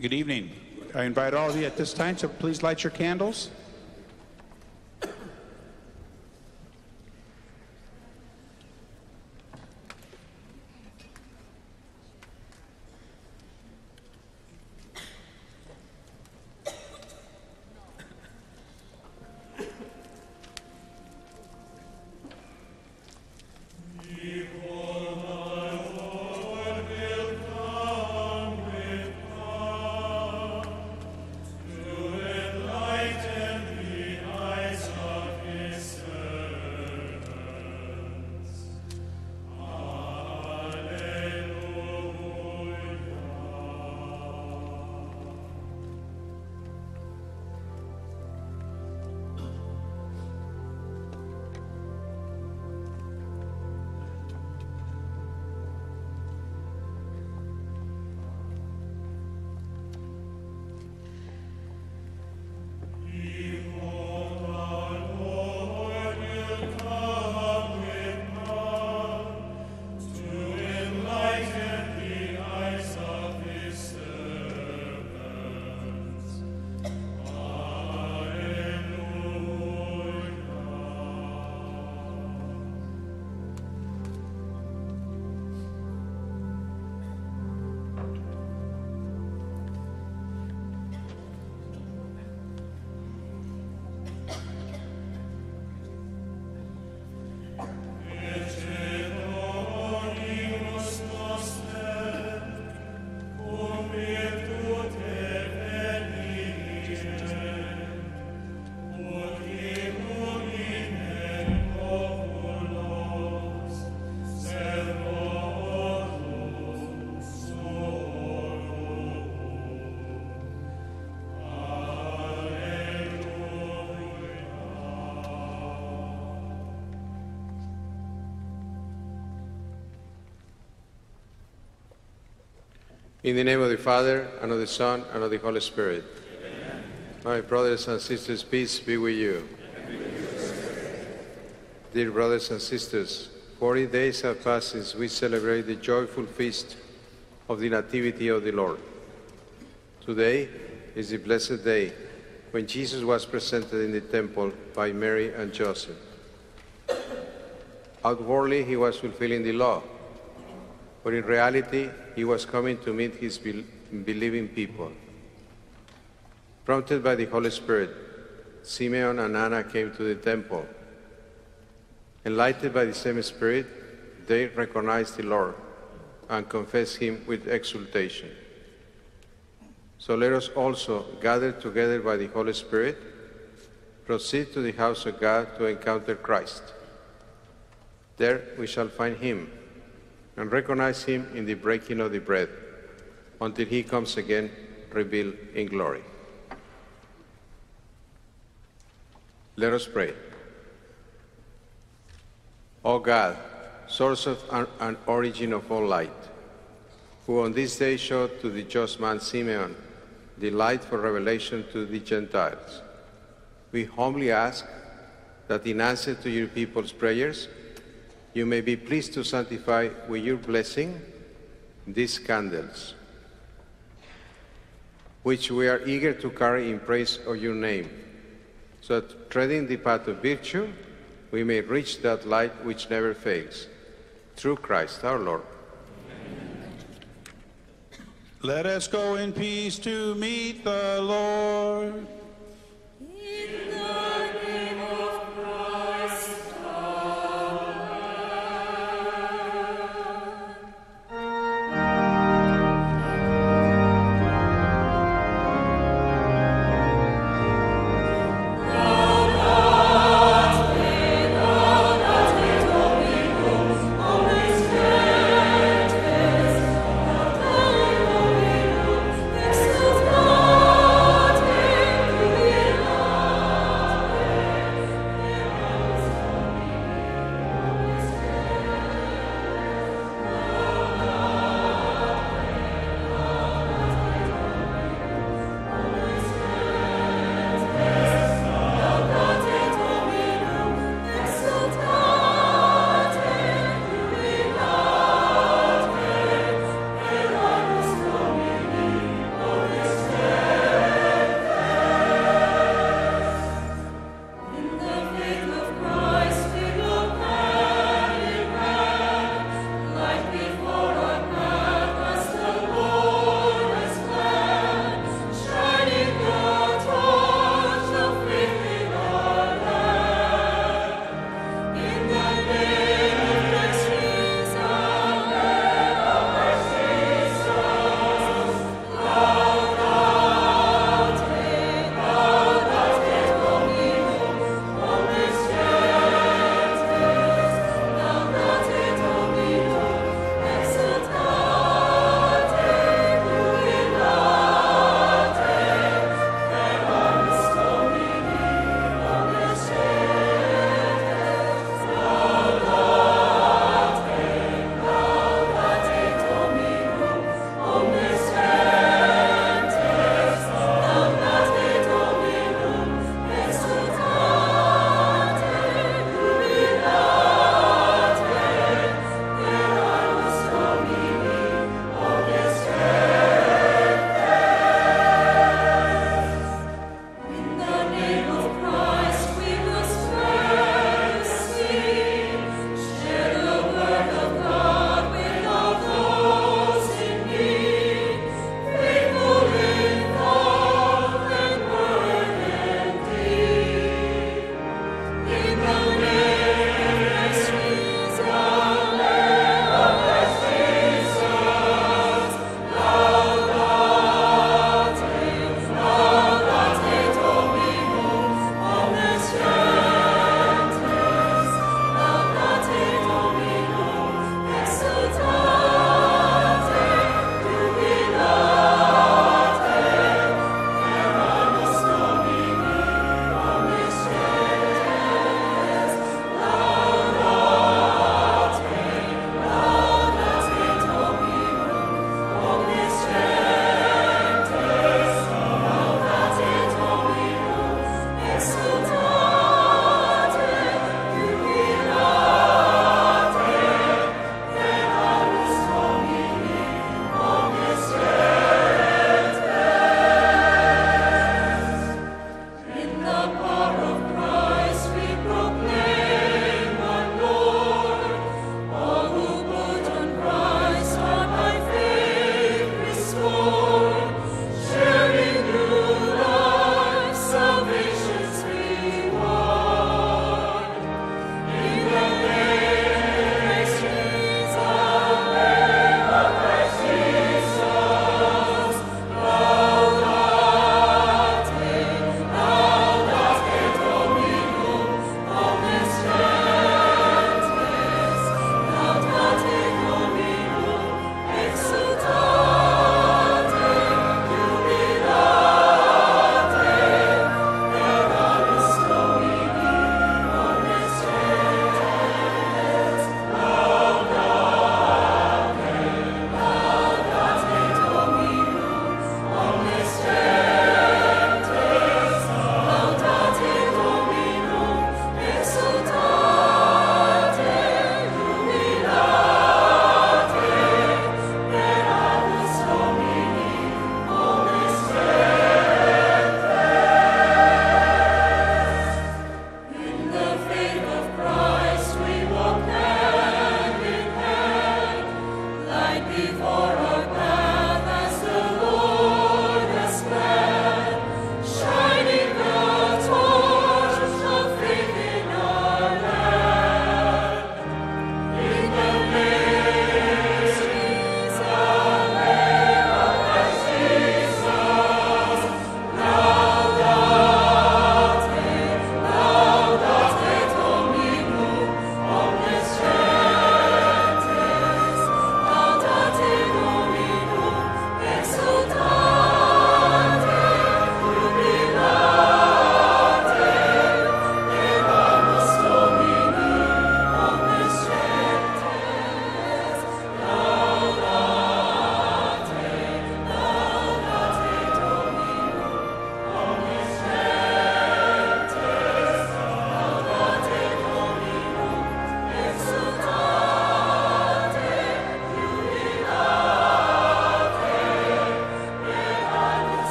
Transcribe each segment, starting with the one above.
Good evening. I invite all of you at this time to please light your candles. In the name of the Father, and of the Son, and of the Holy Spirit. Amen. My brothers and sisters, peace be with you. Dear brothers and sisters, 40 days have passed since we celebrate the joyful feast of the Nativity of the Lord. Today is the blessed day when Jesus was presented in the temple by Mary and Joseph. Outwardly, he was fulfilling the law, but in reality, he was coming to meet his believing people. Prompted by the Holy Spirit, Simeon and Anna came to the temple. Enlightened by the same Spirit, they recognized the Lord and confessed him with exultation. So let us also, gathered together by the Holy Spirit, proceed to the house of God to encounter Christ. There we shall find him and recognize him in the breaking of the bread, until he comes again, revealed in glory. Let us pray. O God, source of and origin of all light, who on this day showed to the just man Simeon the light for revelation to the Gentiles, we humbly ask that in answer to your people's prayers, you may be pleased to sanctify with your blessing these candles, which we are eager to carry in praise of your name, so that treading the path of virtue, we may reach that light which never fails. Through Christ our Lord. Amen. Let us go in peace to meet the Lord.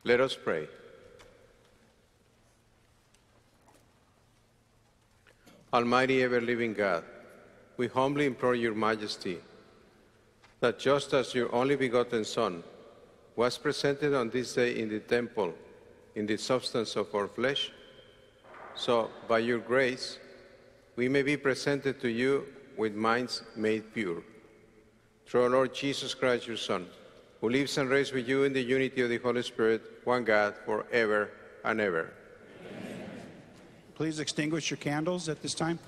Let us pray. Almighty ever-living God, we humbly implore your majesty that just as your only begotten Son was presented on this day in the temple in the substance of our flesh, so by your grace we may be presented to you with minds made pure. Through our Lord Jesus Christ, your Son, who lives and reigns with you in the unity of the Holy Spirit, one God, forever and ever. Amen. Please extinguish your candles at this time.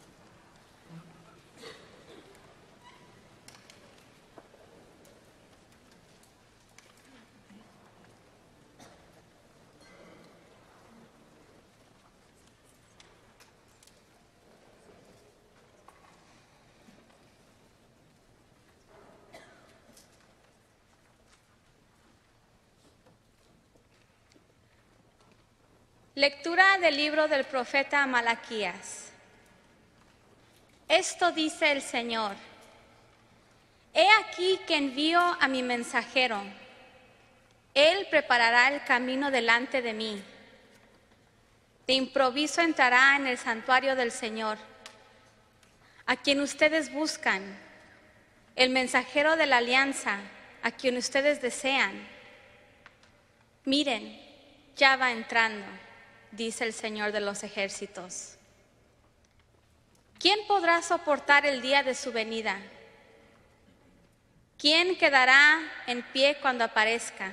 Lectura del libro del profeta Malaquías. Esto dice el Señor: He aquí que envío a mi mensajero. Él preparará el camino delante de mí. De improviso entrará en el santuario del Señor, a quien ustedes buscan, el mensajero de la alianza, a quien ustedes desean. Miren, ya va entrando, dice el Señor de los ejércitos. ¿Quién podrá soportar el día de su venida? ¿Quién quedará en pie cuando aparezca?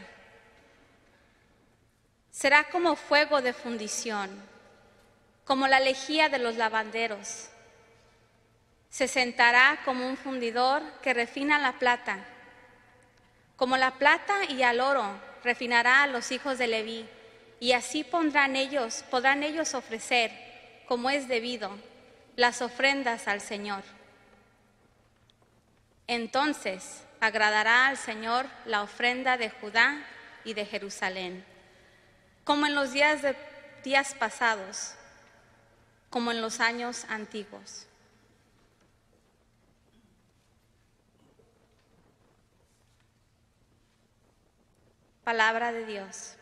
Será como fuego de fundición, como la lejía de los lavanderos. Se sentará como un fundidor que refina la plata. Como la plata y al oro refinará a los hijos de Leví, y así podrán ellos ofrecer, como es debido, las ofrendas al Señor. Entonces agradará al Señor la ofrenda de Judá y de Jerusalén, como en los días pasados, como en los años antiguos. Palabra de Dios.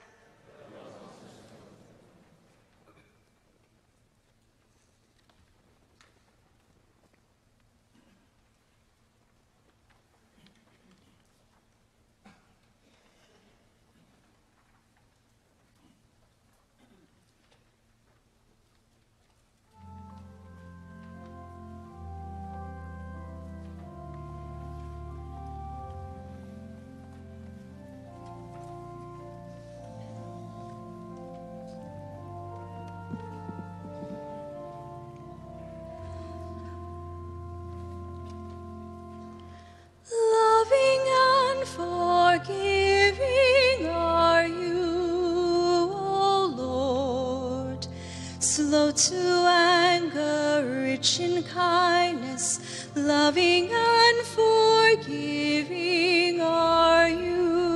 Loving and forgiving are you, O Lord, slow to anger, rich in kindness, loving and forgiving are you.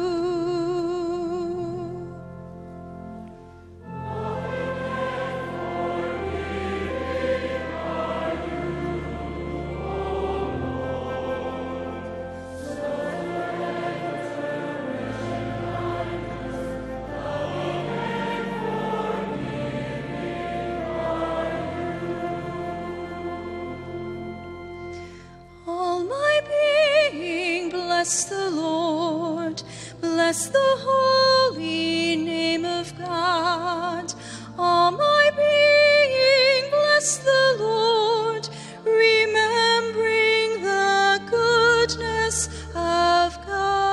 All my being, bless the Lord, bless the holy name of God. All my being, bless the Lord, remembering the goodness of God.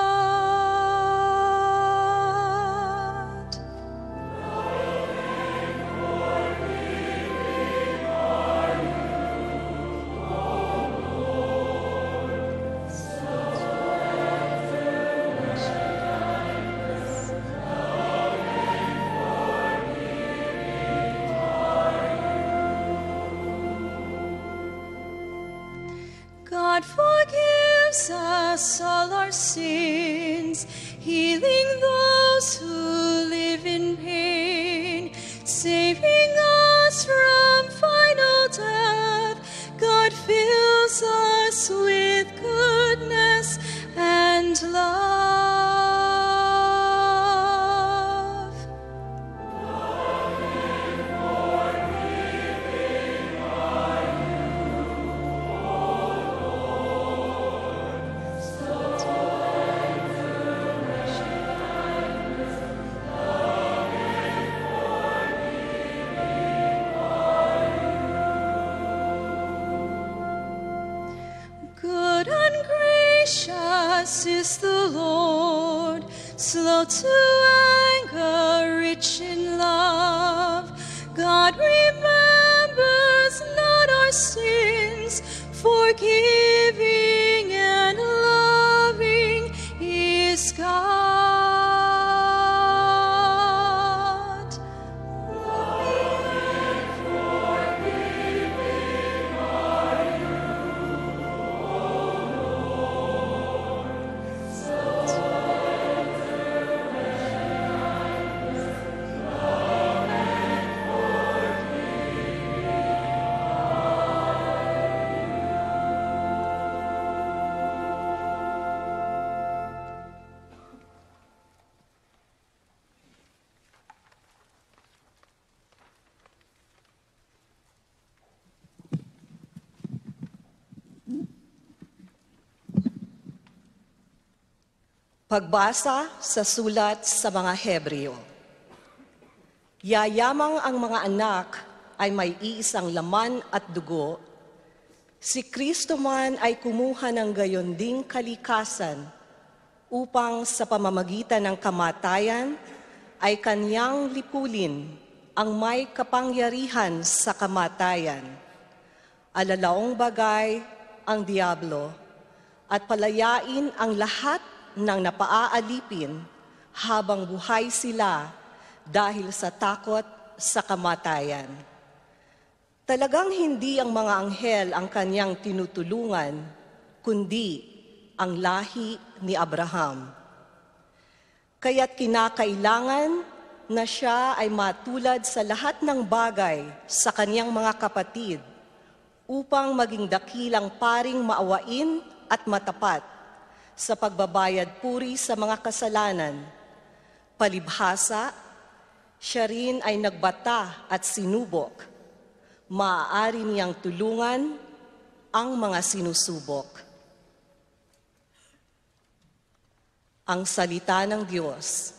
God forgives us all our sins, healing those who live in pain, saving us from final death. God fills us with goodness and love. the Lord, slow to anger, rich in love. God remembers not our sins, forgiving and loving is God. Pagbasa sa sulat sa mga Hebreo. Yayamang ang mga anak ay may iisang laman at dugo, si Kristo man ay kumuha ng gayon ding kalikasan upang sa pamamagitan ng kamatayan ay kanyang lipulin ang may kapangyarihan sa kamatayan. Alalaong bagay ang diablo at palayain ang lahat ng napaaalipin habang buhay sila dahil sa takot sa kamatayan. Talagang hindi ang mga anghel ang kanyang tinutulungan, kundi ang lahi ni Abraham. Kaya't kinakailangan na siya ay matulad sa lahat ng bagay sa kanyang mga kapatid upang maging dakilang paring maawain at matapat sa pagbabayad puri sa mga kasalanan. Palibhasa, siya rin ay nagbata at sinubok. Maaari niyang tulungan ang mga sinusubok. Ang salita ng Diyos.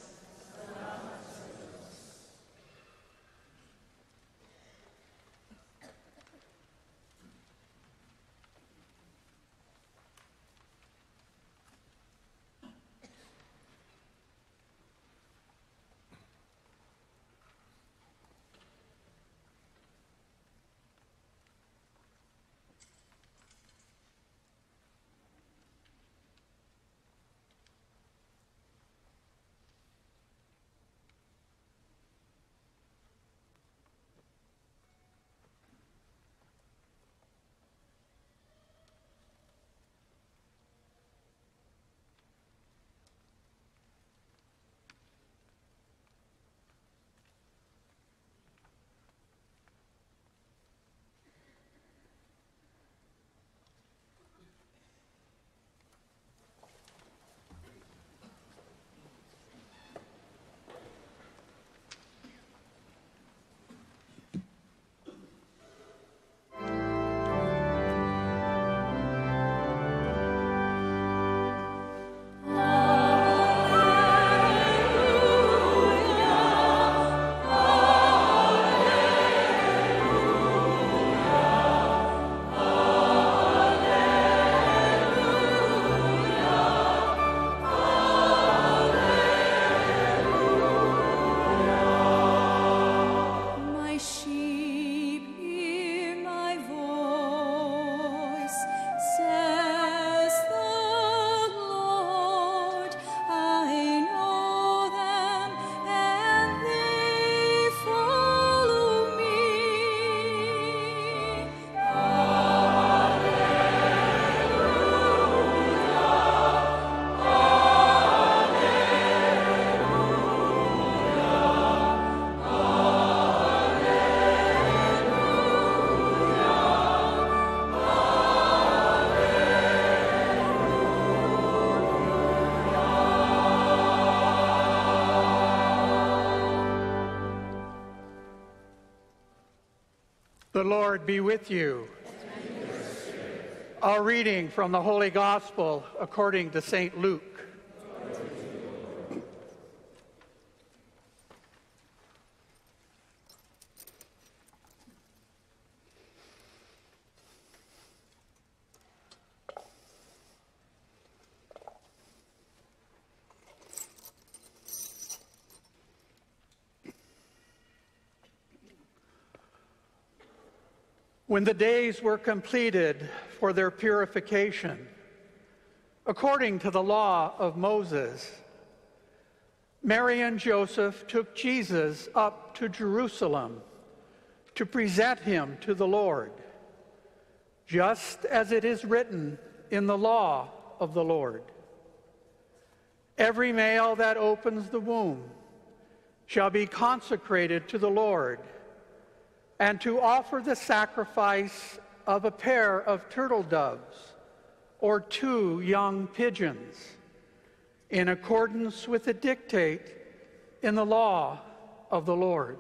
The Lord be with you. Our reading from the Holy Gospel according to St. Luke. when the days were completed for their purification, according to the law of Moses, Mary and Joseph took Jesus up to Jerusalem to present him to the Lord, just as it is written in the law of the Lord. Every male that opens the womb shall be consecrated to the Lord, and to offer the sacrifice of a pair of turtle doves or 2 young pigeons, in accordance with the dictate in the law of the Lord.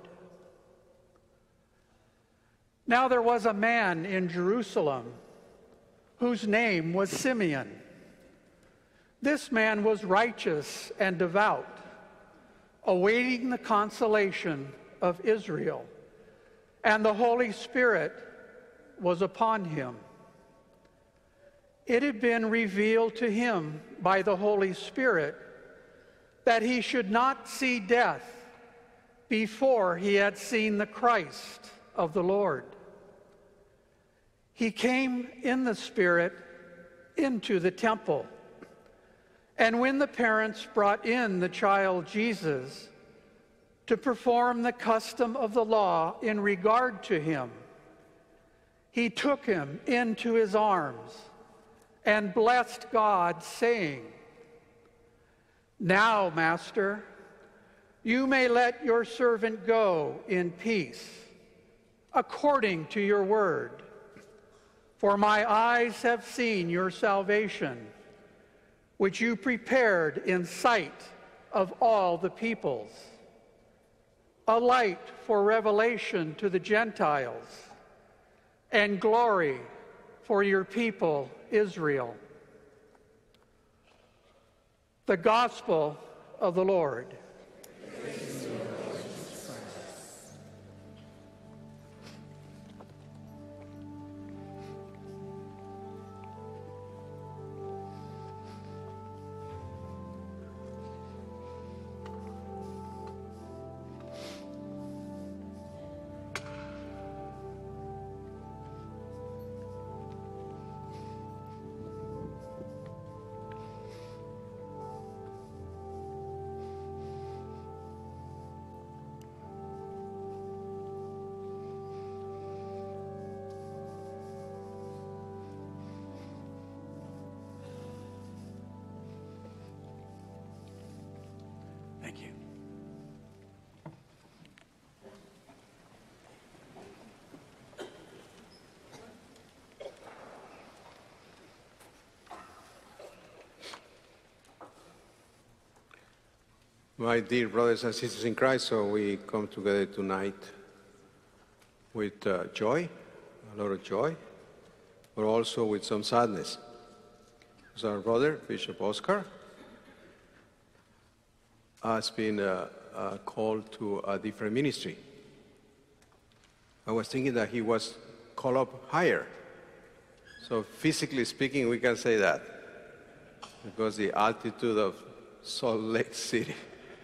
Now there was a man in Jerusalem whose name was Simeon. This man was righteous and devout, awaiting the consolation of Israel, and the Holy Spirit was upon him. It had been revealed to him by the Holy Spirit that he should not see death before he had seen the Christ of the Lord. He came in the Spirit into the temple, and when the parents brought in the child Jesus to perform the custom of the law in regard to him, he took him into his arms and blessed God, saying, "Now, Master, you may let your servant go in peace, according to your word. For my eyes have seen your salvation, which you prepared in sight of all the peoples, a light for revelation to the Gentiles, and glory for your people Israel." The Gospel of the Lord. Thank you. My dear brothers and sisters in Christ, so we come together tonight with joy, a lot of joy, but also with some sadness. Because our brother, Bishop Oscar, has been called to a different ministry. I was thinking that he was called up higher. So physically speaking, we can say that, because the altitude of Salt Lake City.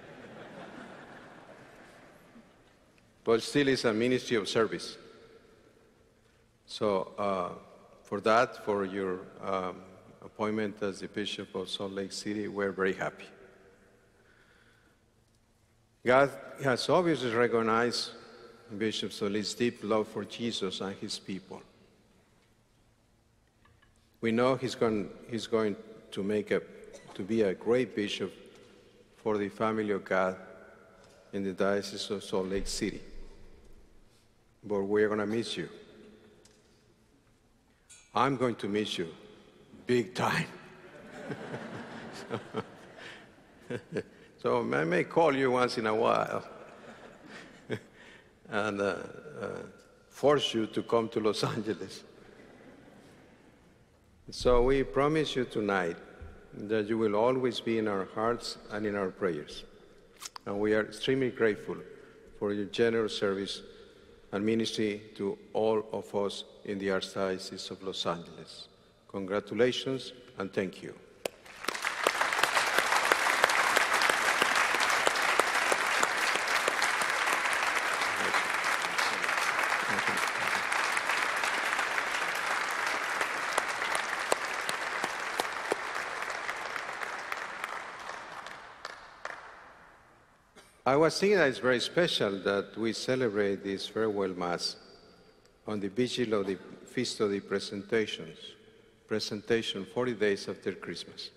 But still is a ministry of service. So for that, for your appointment as the Bishop of Salt Lake City, we're very happy. God has obviously recognized Bishop Solis' deep love for Jesus and his people. We know he's going to be a great bishop for the family of God in the Diocese of Salt Lake City. But we're going to miss you. I'm going to miss you big time. So I may call you once in a while and force you to come to Los Angeles. So we promise you tonight that you will always be in our hearts and in our prayers. And we are extremely grateful for your generous service and ministry to all of us in the Archdiocese of Los Angeles. Congratulations and thank you. I was thinking that it's very special that we celebrate this farewell Mass on the vigil of the Feast of the Presentation, 40 days after Christmas.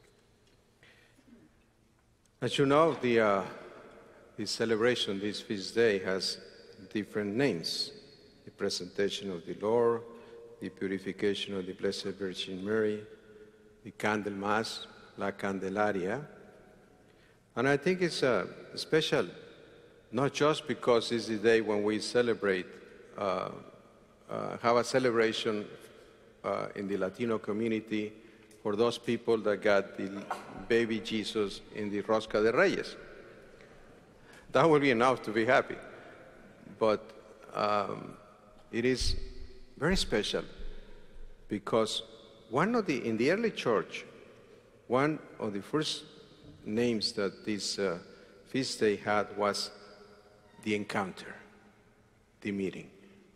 As you know, this celebration, this feast day, has different names. The Presentation of the Lord, the Purification of the Blessed Virgin Mary, the Candle Mass, La Candelaria. And I think it's special, not just because it's the day when we celebrate, have a celebration in the Latino community for those people that got the baby Jesus in the Rosca de Reyes. That will be enough to be happy. But it is very special because in the early church, one of the first names that this feast day had was the encounter, the meeting,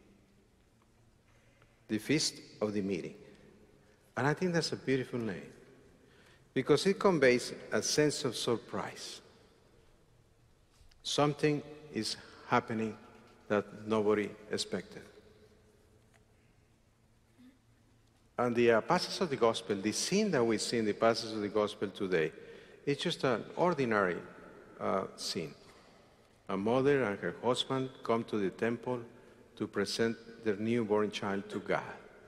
the feast of the meeting. And I think that's a beautiful name because it conveys a sense of surprise. Something is happening that nobody expected. And the passage of the gospel, the scene that we see in the passage of the gospel today, it's just an ordinary scene. A mother and her husband come to the temple to present their newborn child to God.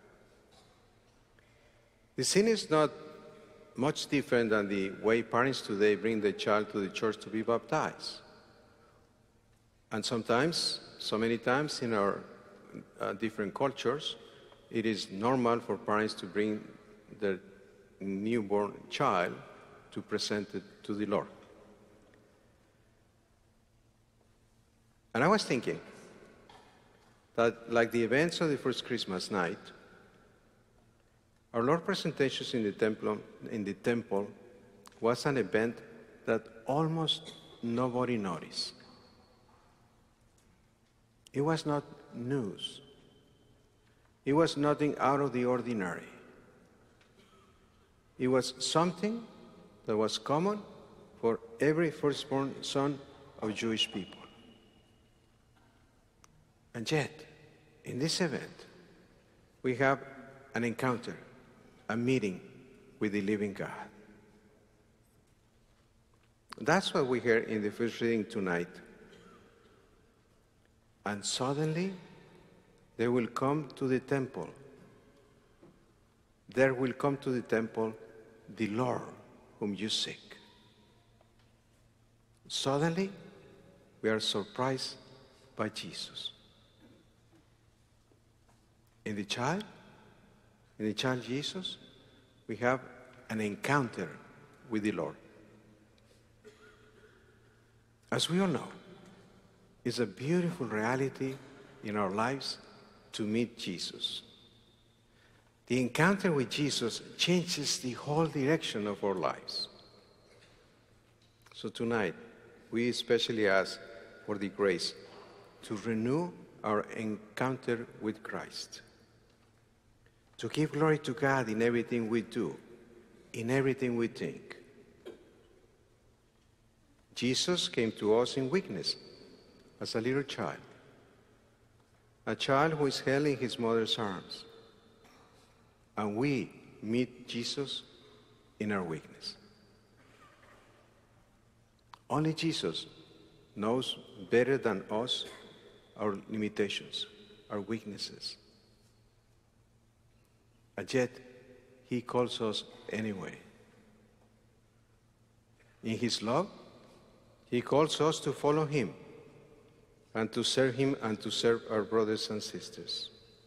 The scene is not much different than the way parents today bring their child to the church to be baptized. And sometimes, so many times in our different cultures, it is normal for parents to bring their newborn child to present it to the Lord. And I was thinking that, like the events of the first Christmas night, our Lord presentations in the temple was an event that almost nobody noticed. It was not news. It was nothing out of the ordinary. It was something that was common for every firstborn son of Jewish people. And yet, in this event, we have an encounter, a meeting with the living God. That's what we hear in the first reading tonight. And suddenly, they will come to the temple. There will come to the temple the Lord whom you seek. Suddenly, we are surprised by Jesus. In the child Jesus, we have an encounter with the Lord. As we all know, it's a beautiful reality in our lives to meet Jesus. The encounter with Jesus changes the whole direction of our lives. So tonight, we especially ask for the grace to renew our encounter with Christ, to give glory to God in everything we do, in everything we think. Jesus came to us in weakness as a little child, a child who is held in his mother's arms. And we meet Jesus in our weakness. Only Jesus knows better than us our limitations, our weaknesses. And yet, he calls us anyway. In his love, he calls us to follow him and to serve him and to serve our brothers and sisters.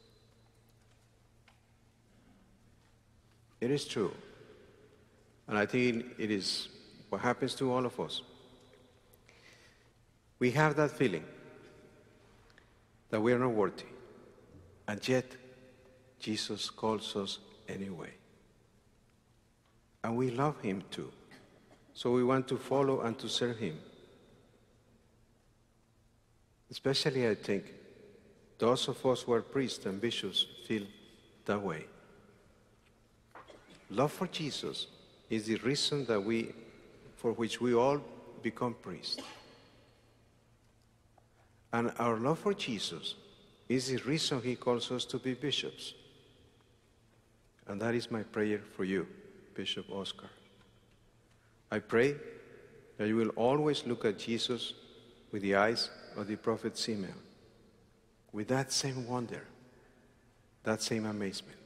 It is true, and I think it is what happens to all of us. We have that feeling that we are not worthy, and yet Jesus calls us anyway. And we love him too, so we want to follow and to serve him. Especially, I think, those of us who are priests and bishops feel that way. Love for Jesus is the reason for which we all become priests. And our love for Jesus is the reason he calls us to be bishops. And that is my prayer for you, Bishop Oscar. I pray that you will always look at Jesus with the eyes of the prophet Simeon, with that same wonder, that same amazement.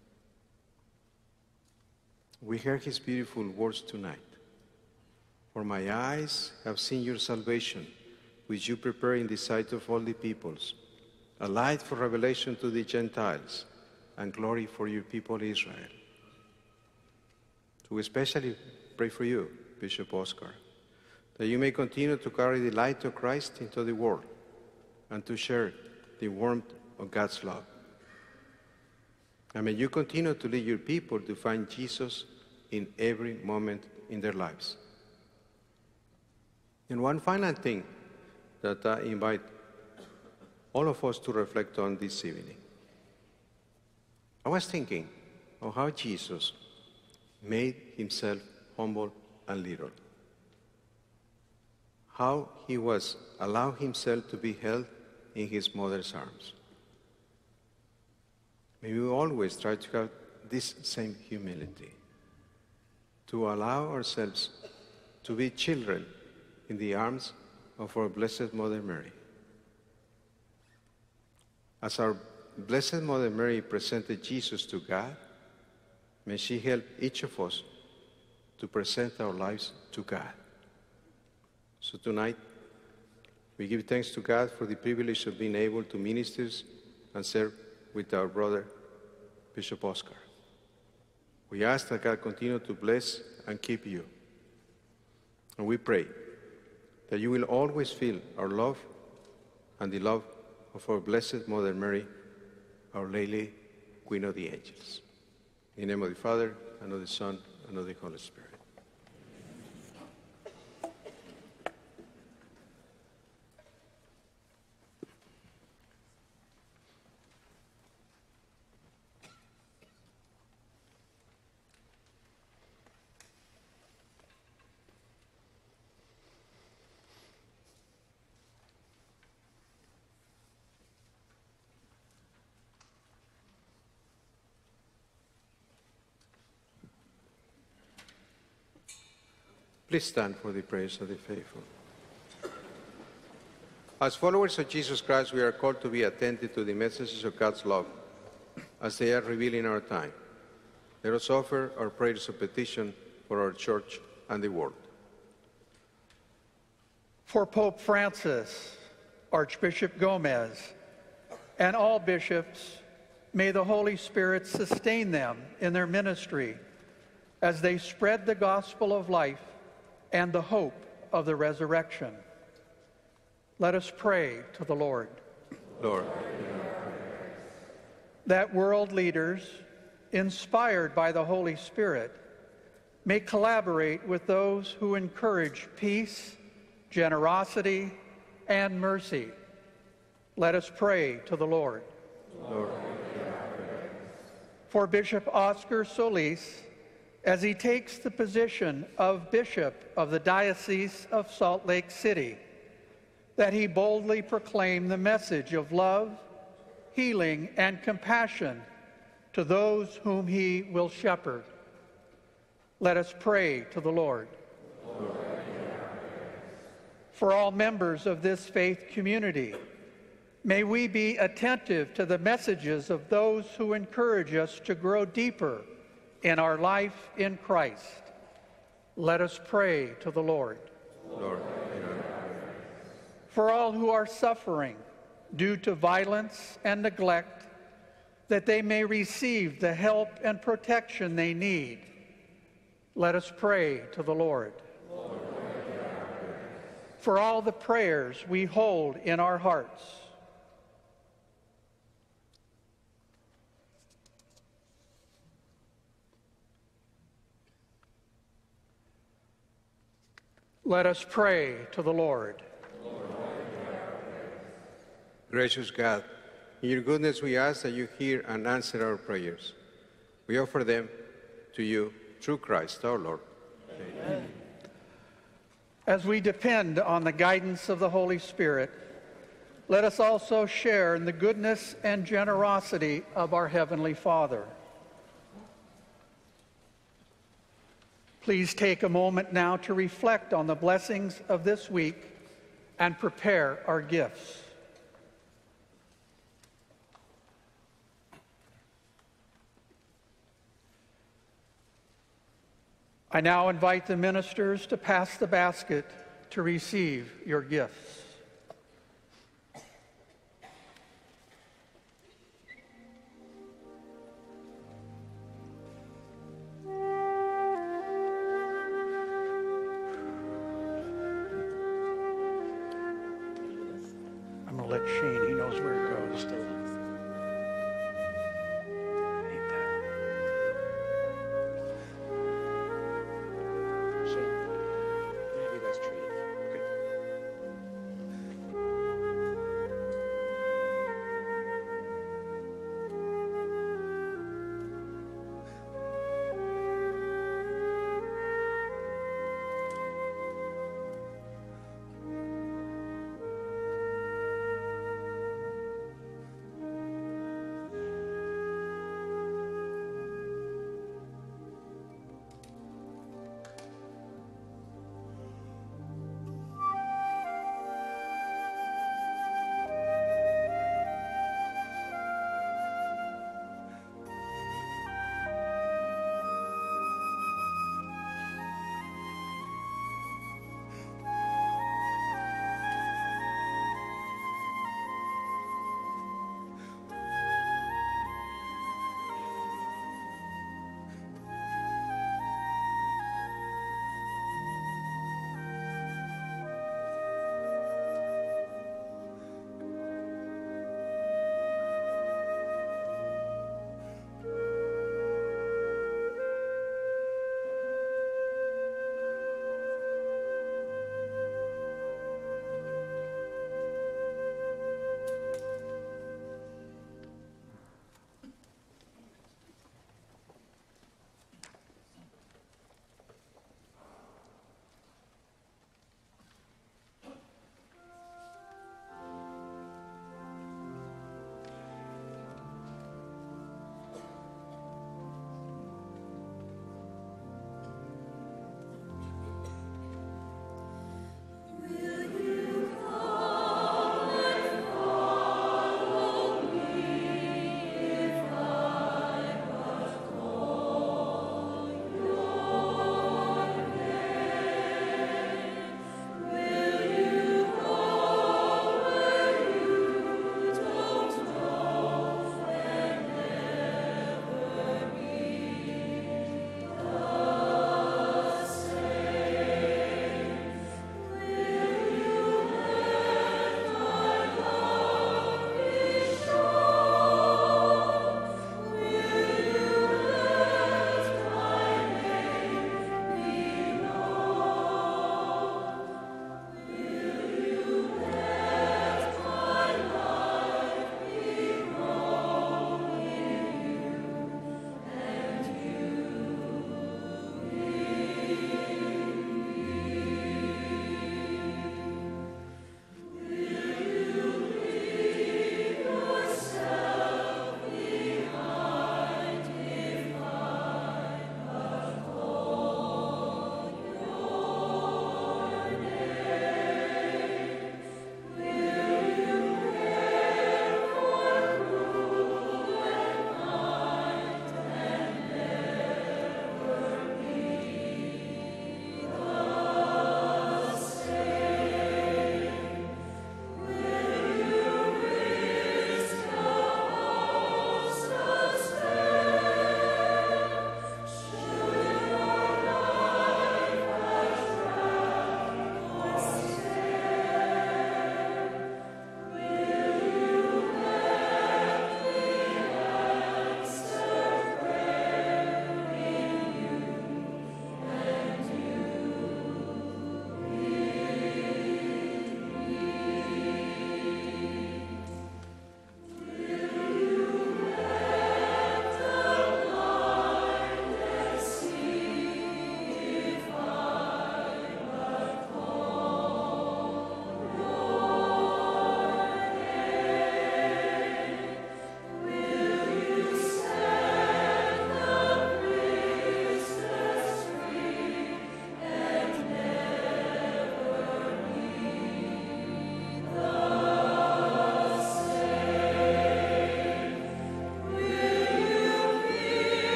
We heard his beautiful words tonight. For my eyes have seen your salvation, which you prepare in the sight of all the peoples, a light for revelation to the Gentiles, and glory for your people Israel. So we especially pray for you, Bishop Oscar, that you may continue to carry the light of Christ into the world and to share the warmth of God's love. And may you continue to lead your people to find Jesus in every moment in their lives. And one final thing that I invite all of us to reflect on this evening. I was thinking of how Jesus made himself humble and little. How he was allowed himself to be held in his mother's arms. May we always try to have this same humility, to allow ourselves to be children in the arms of our Blessed Mother Mary. As our Blessed Mother Mary presented Jesus to God, may she help each of us to present our lives to God. So tonight, we give thanks to God for the privilege of being able to minister and serve with our brother, Bishop Oscar. We ask that God continue to bless and keep you. And we pray that you will always feel our love and the love of our Blessed Mother Mary, Our Lady, Queen of the Angels. In the name of the Father, and of the Son, and of the Holy Spirit. Please stand for the prayers of the faithful. As followers of Jesus Christ, we are called to be attentive to the messages of God's love as they are revealed in our time. Let us offer our prayers of petition for our church and the world. For Pope Francis, Archbishop Gomez, and all bishops, may the Holy Spirit sustain them in their ministry as they spread the gospel of life and the hope of the resurrection. Let us pray to the Lord. Lord, that world leaders, inspired by the Holy Spirit, may collaborate with those who encourage peace, generosity, and mercy. Let us pray to the Lord. Lord. For Bishop Oscar Solis, as he takes the position of Bishop of the Diocese of Salt Lake City, that he boldly proclaim the message of love, healing, and compassion to those whom he will shepherd. Let us pray to the Lord. Lord. For all members of this faith community, may we be attentive to the messages of those who encourage us to grow deeper in our life in Christ. Let us pray to the Lord. Lord. For all who are suffering due to violence and neglect, that they may receive the help and protection they need. Let us pray to the Lord. Lord. For all the prayers we hold in our hearts, let us pray to the Lord. Gracious God, in your goodness we ask that you hear and answer our prayers. We offer them to you through Christ our Lord. Amen. As we depend on the guidance of the Holy Spirit, let us also share in the goodness and generosity of our Heavenly Father. Please take a moment now to reflect on the blessings of this week and prepare our gifts. I now invite the ministers to pass the basket to receive your gifts. I'm going to let Shane, he knows where it goes. I hate that. Maybe that's true. Okay.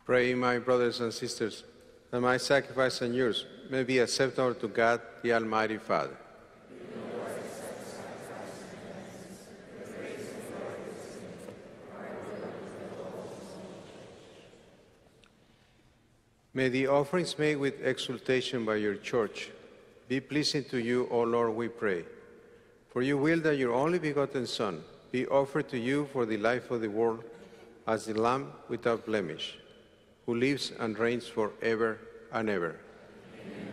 Pray, my brothers and sisters, that my sacrifice and yours may be acceptable to God, the Almighty Father. May the offerings made with exultation by your church be pleasing to you, O Lord, we pray. For you will that your only begotten Son be offered to you for the life of the world as the Lamb without blemish, who lives and reigns forever and ever. Amen.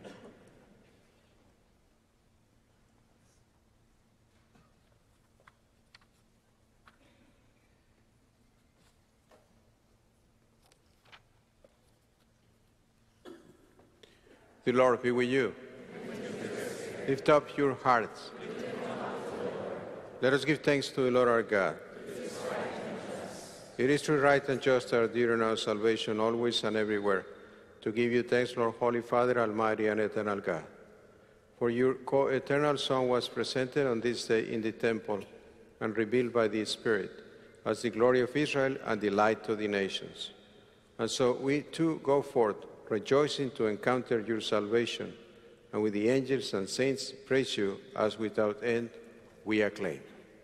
The Lord be with you. Lift up your hearts. Let us give thanks to the Lord our God. It is true, right, and just, our dear and our salvation, always and everywhere, to give you thanks, Lord, Holy Father, Almighty and eternal God. For your co-eternal Son was presented on this day in the temple and revealed by the Spirit as the glory of Israel and the light to the nations. And so we too go forth, rejoicing to encounter your salvation, and with the angels and saints praise you as without end we acclaim.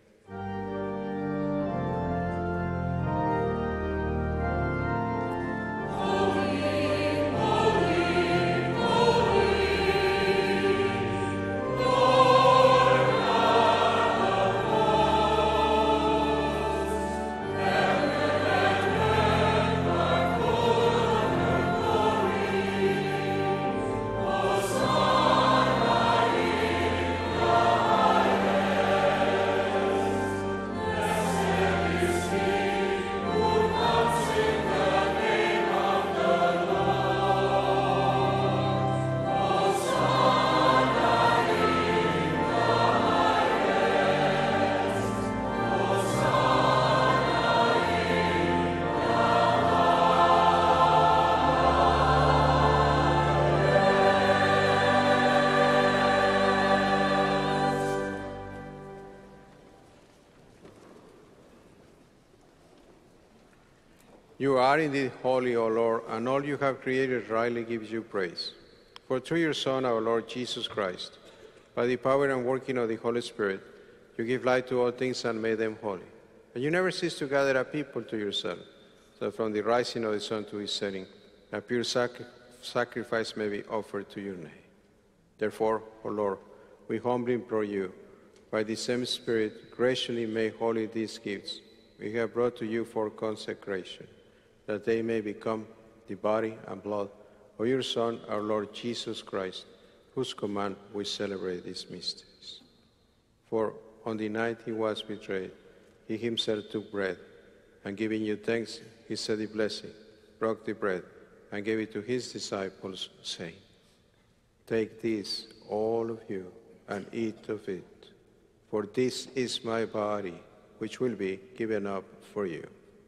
You are indeed holy, O Lord, and all you have created rightly gives you praise. For through your Son, our Lord Jesus Christ, by the power and working of the Holy Spirit, you give light to all things and made them holy. And you never cease to gather a people to yourself, so that from the rising of the sun to its setting, a pure sacrifice may be offered to your name. Therefore, O Lord, we humbly implore you, by the same Spirit, graciously make holy these gifts we have brought to you for consecration, that they may become the body and blood of your Son, our Lord Jesus Christ, whose command we celebrate these mysteries. For on the night he was betrayed, he himself took bread, and giving you thanks, he said a blessing, broke the bread, and gave it to his disciples, saying, "Take this, all of you, and eat of it, for this is my body, which will be given up for you."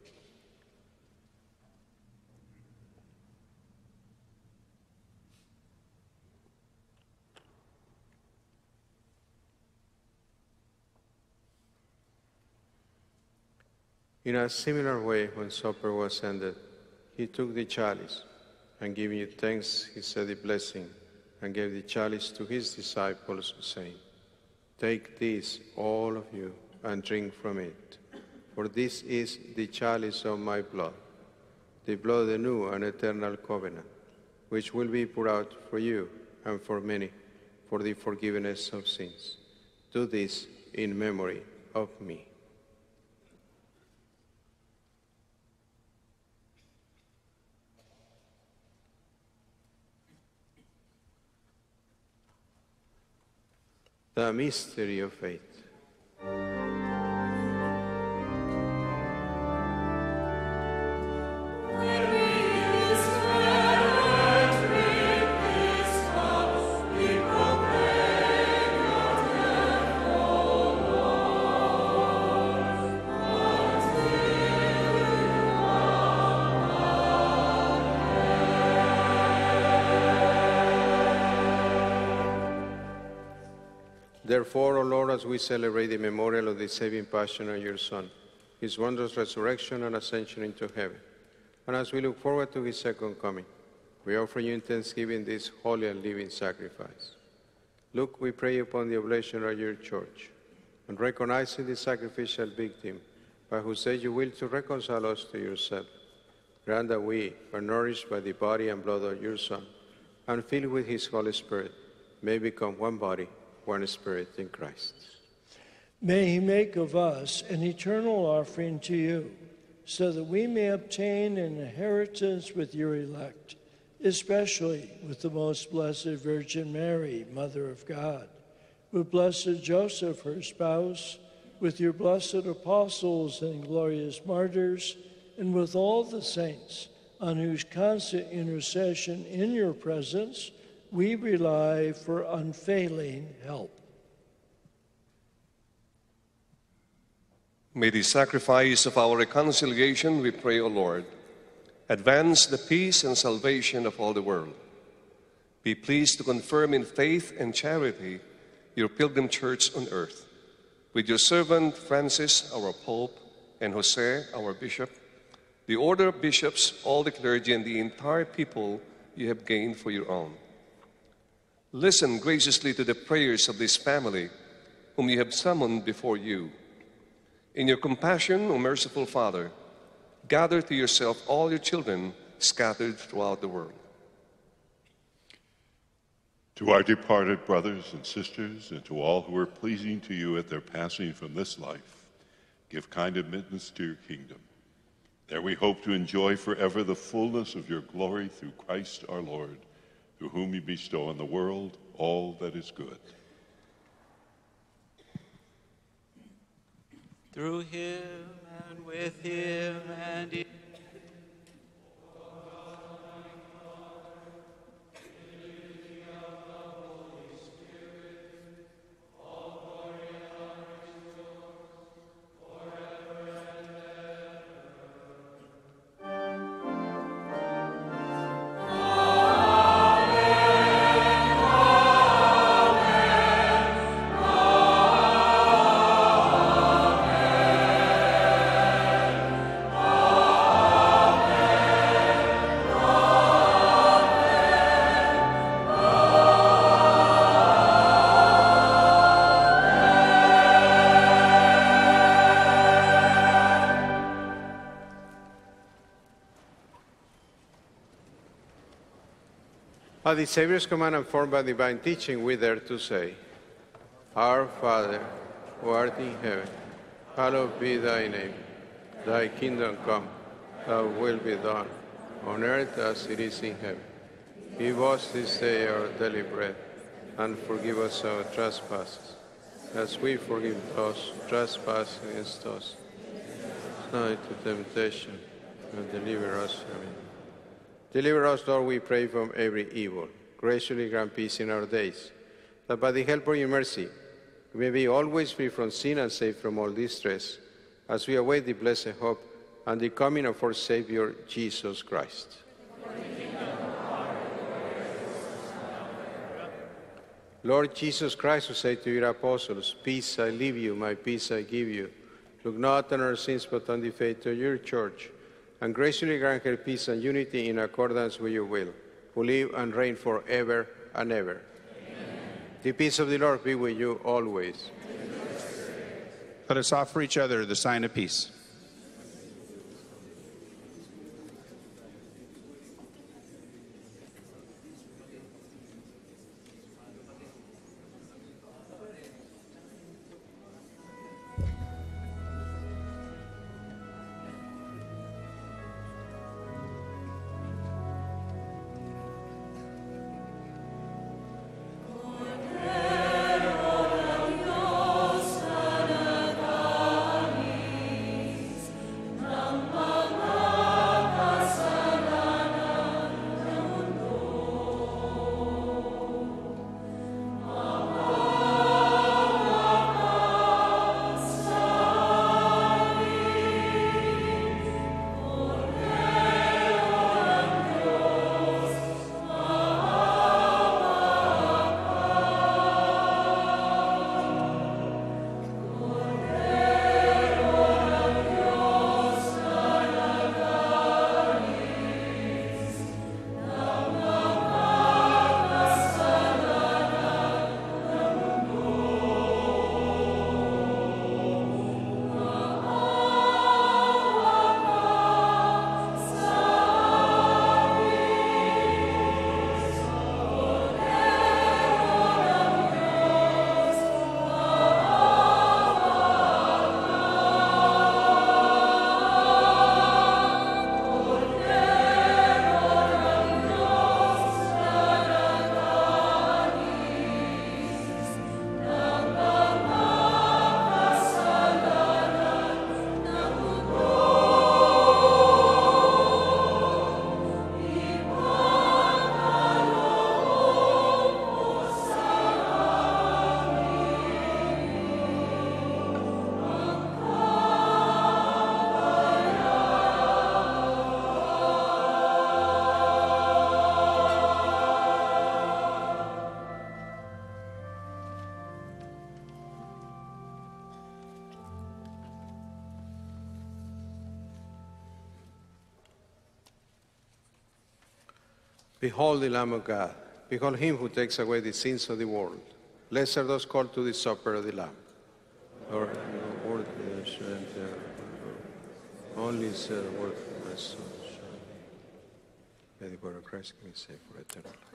In a similar way, when supper was ended, he took the chalice, and giving you thanks, he said a blessing, and gave the chalice to his disciples, saying, "Take this, all of you, and drink from it, for this is the chalice of my blood, the blood of the new and eternal covenant, which will be poured out for you and for many for the forgiveness of sins. Do this in memory of me." The mystery of faith. Therefore, O Lord, as we celebrate the memorial of the saving passion of your Son, his wondrous resurrection and ascension into heaven, And as we look forward to his second coming, we offer you in thanksgiving this holy and living sacrifice. Look, we pray upon the oblation of your church, and recognizing the sacrificial victim, by whose aid you will to reconcile us to yourself, grant that we, are nourished by the body and blood of your Son, and filled with his Holy Spirit, may become one body, one spirit in Christ. May he make of us an eternal offering to you, so that we may obtain an inheritance with your elect, especially with the most blessed Virgin Mary, Mother of God, with blessed Joseph, her spouse, with your blessed apostles and glorious martyrs, and with all the saints, on whose constant intercession in your presence we rely for unfailing help. May the sacrifice of our reconciliation, we pray, O Lord, advance the peace and salvation of all the world. Be pleased to confirm in faith and charity your pilgrim church on earth, with your servant Francis, our Pope, and Jose, our Bishop, the order of bishops, all the clergy, and the entire people you have gained for your own. Listen graciously to the prayers of this family, whom you have summoned before you. In your compassion, O merciful Father, gather to yourself all your children scattered throughout the world. To our departed brothers and sisters, and to all who are pleasing to you at their passing from this life, give kind admittance to your kingdom. There we hope to enjoy forever the fullness of your glory through Christ our Lord, through whom you bestow on the world all that is good. Through him and with him and in By the Savior's command and formed by divine teaching, we dare to say, Our Father, who art in heaven, hallowed be thy name. Thy kingdom come, thy will be done, on earth as it is in heaven. Give us this day our daily bread, and forgive us our trespasses, as we forgive those who trespass against us. Not into temptation, and deliver us from evil. Deliver us, Lord, we pray, from every evil. Graciously grant peace in our days, that by the help of your mercy we may be always free from sin and safe from all distress, as we await the blessed hope and the coming of our Savior, Jesus Christ. Lord Jesus Christ, who said to your apostles, Peace I leave you, my peace I give you, look not on our sins, but on the faith of your church, and graciously grant her peace and unity in accordance with your will, who live and reign forever and ever. Amen. The peace of the Lord be with you always. Let us offer each other the sign of peace. Behold the Lamb of God. Behold him who takes away the sins of the world. Blessed are those called to the supper of the Lamb. Lord, your word is enter. Only say the word of my soul. May the word of Christ give me safe for eternal life.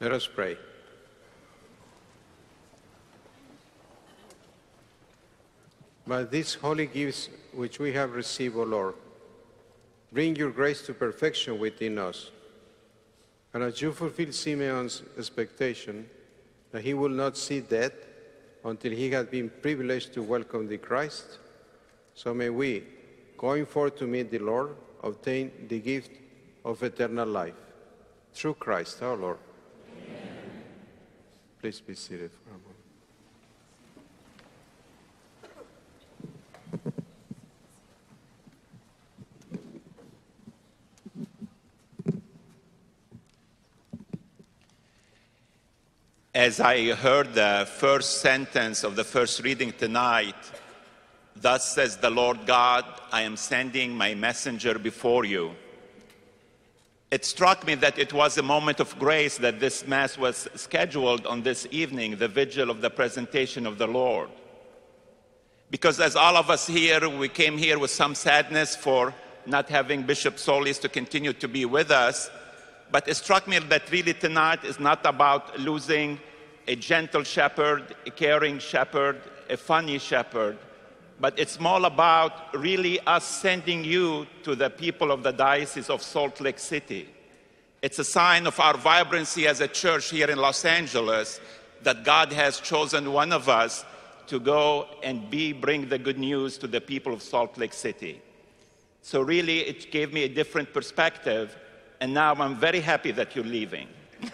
Let us pray. By these holy gifts which we have received, O Lord, bring your grace to perfection within us. And as you fulfill Simeon's expectation that he will not see death until he has been privileged to welcome the Christ, so may we, going forth to meet the Lord, obtain the gift of eternal life. Through Christ our Lord. Amen. Please be seated for a moment. As I heard the first sentence of the first reading tonight, thus says the Lord God, I am sending my messenger before you. It struck me that it was a moment of grace that this Mass was scheduled on this evening, the vigil of the presentation of the Lord. Because as all of us here, we came here with some sadness for not having Bishop Solis to continue to be with us. But it struck me that really tonight is not about losing a gentle shepherd, a caring shepherd, a funny shepherd, but it's more about really us sending you to the people of the Diocese of Salt Lake City. It's a sign of our vibrancy as a church here in Los Angeles that God has chosen one of us to go and bring the good news to the people of Salt Lake City. So really, it gave me a different perspective. And now I'm very happy that you're leaving.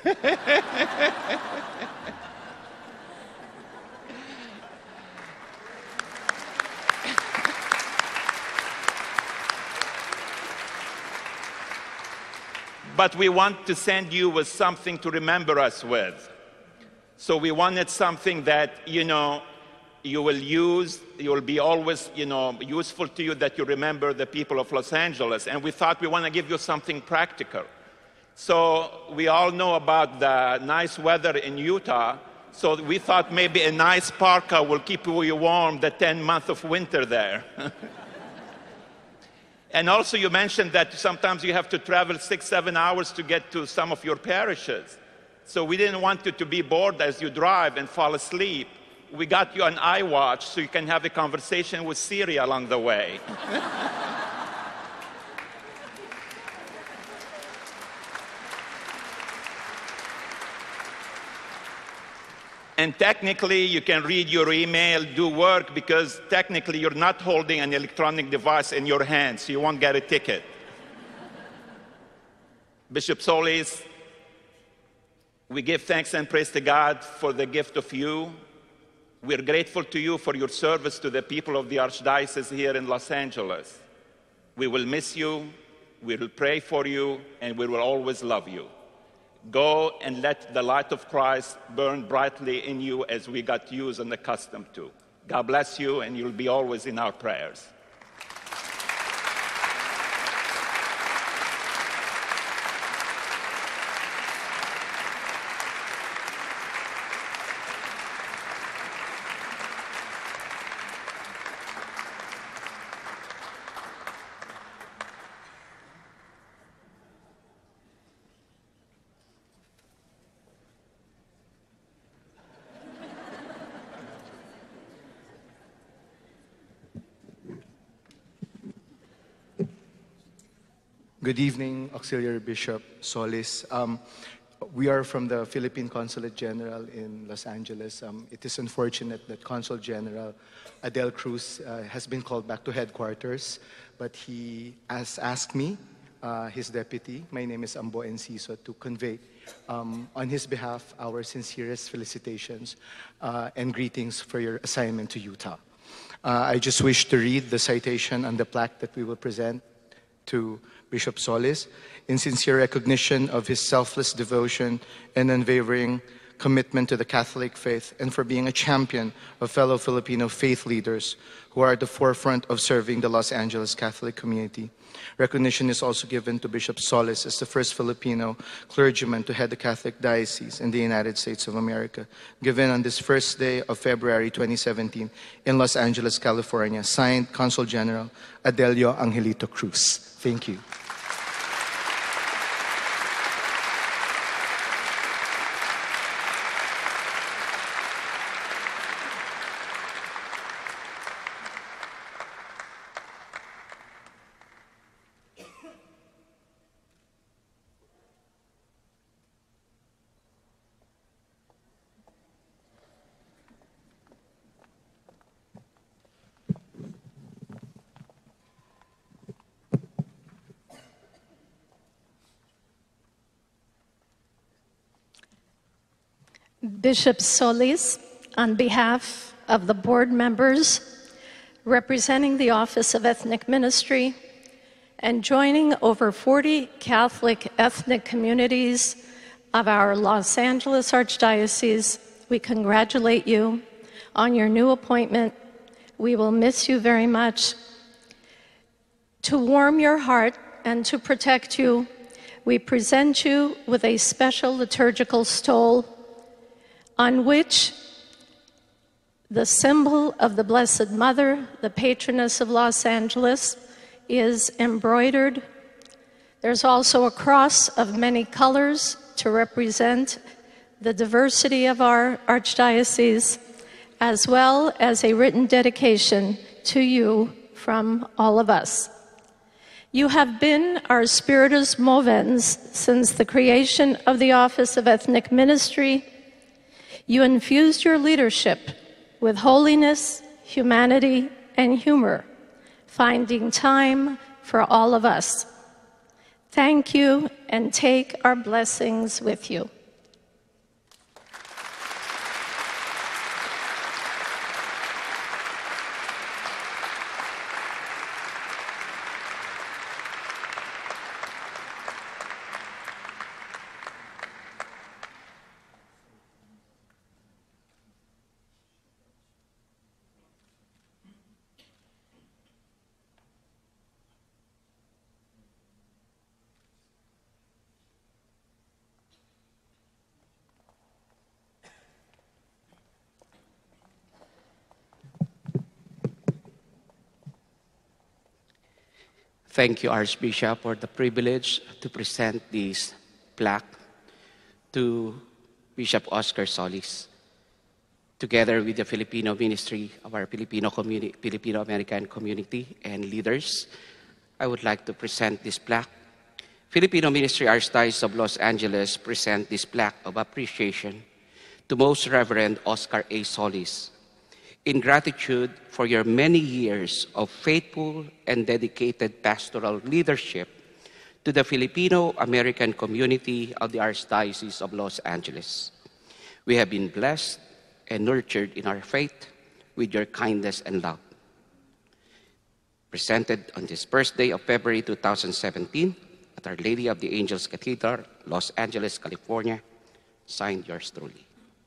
But we want to send you with something to remember us with. So we wanted something that, you will use, you will be always, useful to you, that you remember the people of Los Angeles. And we thought we want to give you something practical. So we all know about the nice weather in Utah. So we thought maybe a nice parka will keep you warm the 10 months of winter there. And also you mentioned that sometimes you have to travel 6-7 hours to get to some of your parishes. So we didn't want you to be bored as you drive and fall asleep. We got you an iWatch so you can have a conversation with Siri along the way. And technically, you can read your email, do work, because technically you're not holding an electronic device in your hand, so you won't get a ticket. Bishop Solis, we give thanks and praise to God for the gift of you. We're grateful to you for your service to the people of the Archdiocese here in Los Angeles. We will miss you, we will pray for you, and we will always love you. Go and let the light of Christ burn brightly in you as we got used and accustomed to. God bless you, and you'll be always in our prayers. Good evening, Auxiliary Bishop Solis. We are from the Philippine Consulate General in Los Angeles. It is unfortunate that Consul General Adel Cruz has been called back to headquarters, but he has asked me, his deputy, my name is Ambo Enciso, to convey on his behalf our sincerest felicitations and greetings for your assignment to Utah. I just wish to read the citation on the plaque that we will present to Bishop Solis in sincere recognition of his selfless devotion and unwavering commitment to the Catholic faith, and for being a champion of fellow Filipino faith leaders who are at the forefront of serving the Los Angeles Catholic community. Recognition is also given to Bishop Solis as the first Filipino clergyman to head the Catholic Diocese in the United States of America, given on this first day of February 2017 in Los Angeles, California. Signed, Consul General Adelio Angelito Cruz. Thank you. Bishop Solis, on behalf of the board members representing the Office of Ethnic Ministry and joining over 40 Catholic ethnic communities of our Los Angeles Archdiocese, we congratulate you on your new appointment. We will miss you very much. To warm your heart and to protect you, we present you with a special liturgical stole on which the symbol of the Blessed Mother, the patroness of Los Angeles, is embroidered. There's also a cross of many colors to represent the diversity of our Archdiocese, as well as a written dedication to you from all of us. You have been our spiritus movens since the creation of the Office of Ethnic Ministry. You infused your leadership with holiness, humanity, and humor, finding time for all of us. Thank you, and take our blessings with you. Thank you, Archbishop, for the privilege to present this plaque to Bishop Oscar Solis, together with the Filipino ministry of our Filipino-American community and leaders. I would like to present this plaque. Filipino Ministry Archdiocese of Los Angeles present this plaque of appreciation to Most Reverend Oscar A. Solis, in gratitude for your many years of faithful and dedicated pastoral leadership to the Filipino-American community of the Archdiocese of Los Angeles. We have been blessed and nurtured in our faith with your kindness and love. Presented on this first day of February 2017 at Our Lady of the Angels Cathedral, Los Angeles, California, signed yours truly.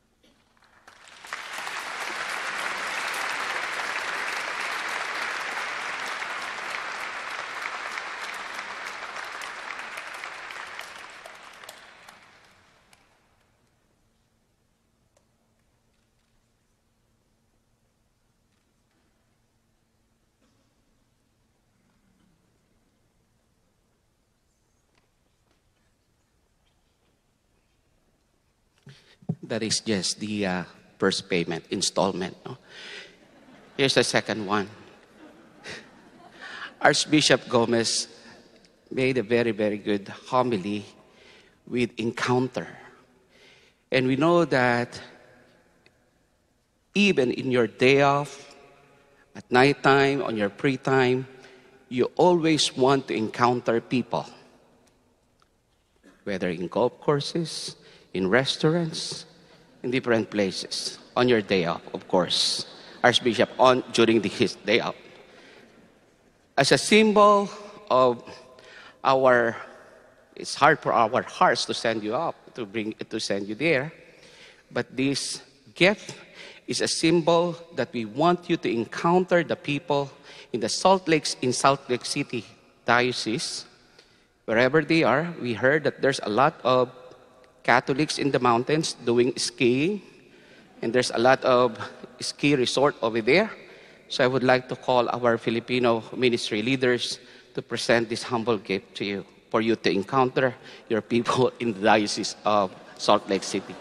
That is just the first payment, installment. No? Here's the second one. Archbishop Gomez made a very, very good homily with encounter. And we know that even in your day off, at nighttime, on your free time, you always want to encounter people. Whether in golf courses, in restaurants, in different places, on your day off, of course. Archbishop, during his day off. As a symbol of it's hard for our hearts to send you up, to send you there, but this gift is a symbol that we want you to encounter the people in Salt Lake City Diocese, wherever they are. We heard that there's a lot of Catholics in the mountains doing skiing, and there's a lot of ski resort over there. So I would like to call our Filipino ministry leaders to present this humble gift to you, for you to encounter your people in the Diocese of Salt Lake City.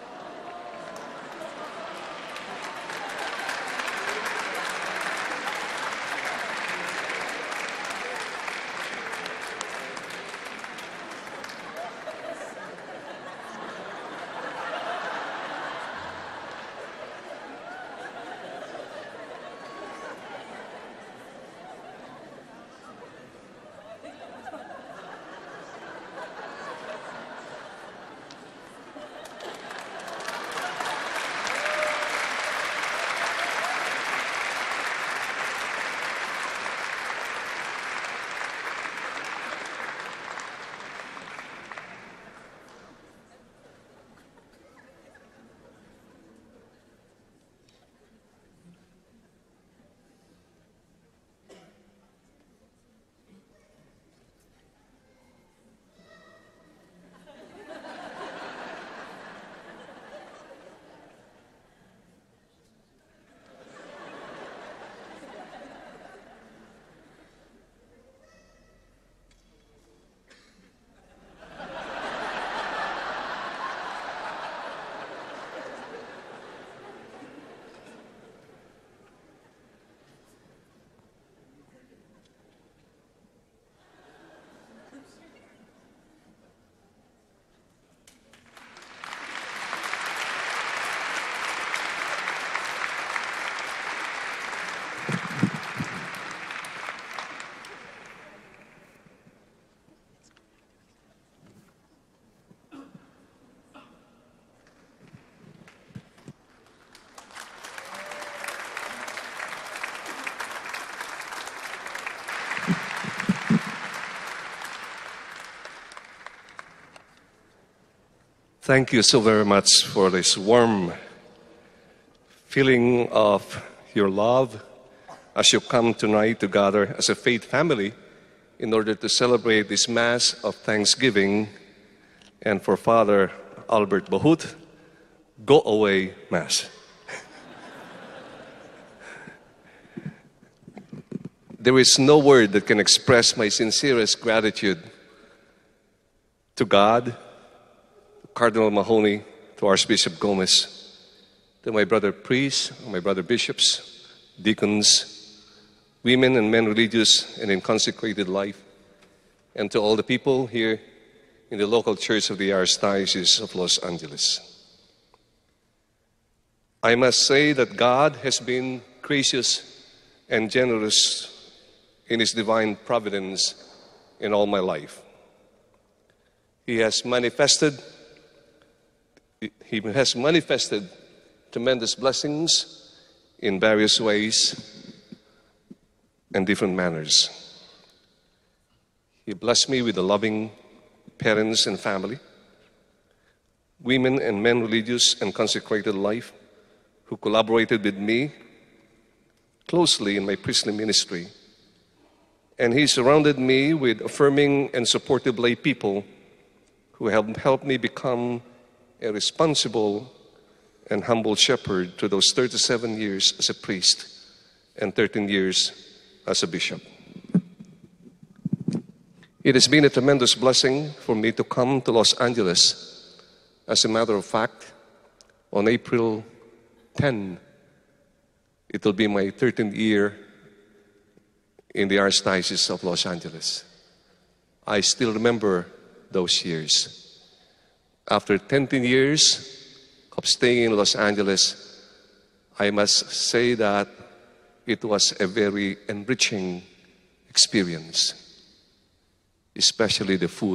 Thank you so very much for this warm feeling of your love as you come tonight to gather as a faith family in order to celebrate this Mass of Thanksgiving and for Father Albert Bahut, Go Away Mass. There is no word that can express my sincerest gratitude to God, Cardinal Mahoney, to Archbishop Gomez, to my brother priests, my brother bishops, deacons, women and men religious and in consecrated life, and to all the people here in the local church of the Archdiocese of Los Angeles. I must say that God has been gracious and generous in His divine providence in all my life. He has manifested tremendous blessings in various ways and different manners. He blessed me with a loving parents and family, women and men religious and consecrated life who collaborated with me closely in my priestly ministry. And He surrounded me with affirming and supportive lay people who have helped me become a responsible and humble shepherd to those 37 years as a priest and 13 years as a bishop. It has been a tremendous blessing for me to come to Los Angeles. As a matter of fact, on April 10, it will be my 13th year in the Archdiocese of Los Angeles. I still remember those years. After 10 years of staying in Los Angeles, I must say that it was a very enriching experience, especially the food.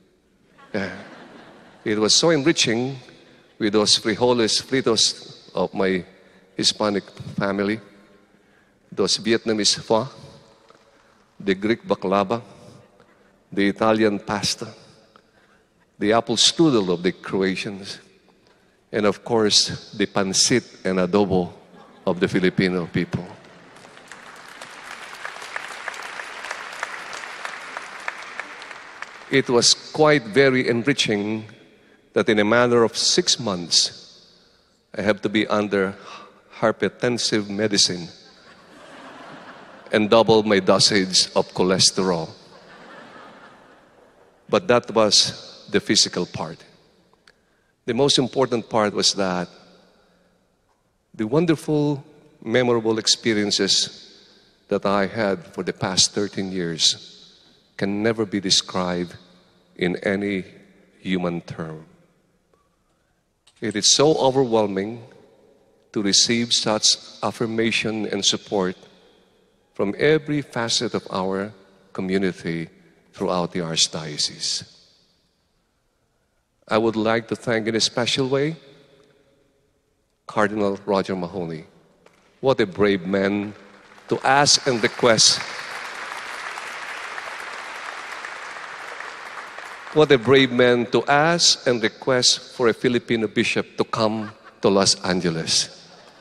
It was so enriching with those frijoles fritos of my Hispanic family, those Vietnamese pho, the Greek baklava, the Italian pasta, the apple strudel of the Croatians, and of course, the pancit and adobo of the Filipino people. It was quite very enriching that in a matter of 6 months, I have to be under hypertensive medicine and double my dosage of cholesterol. But that was the physical part. The most important part was that the wonderful, memorable experiences that I had for the past 13 years can never be described in any human term. It is so overwhelming to receive such affirmation and support from every facet of our community throughout the Archdiocese. I would like to thank in a special way Cardinal Roger Mahoney. What a brave man to ask and request. What a brave man to ask and request for a Filipino bishop to come to Los Angeles.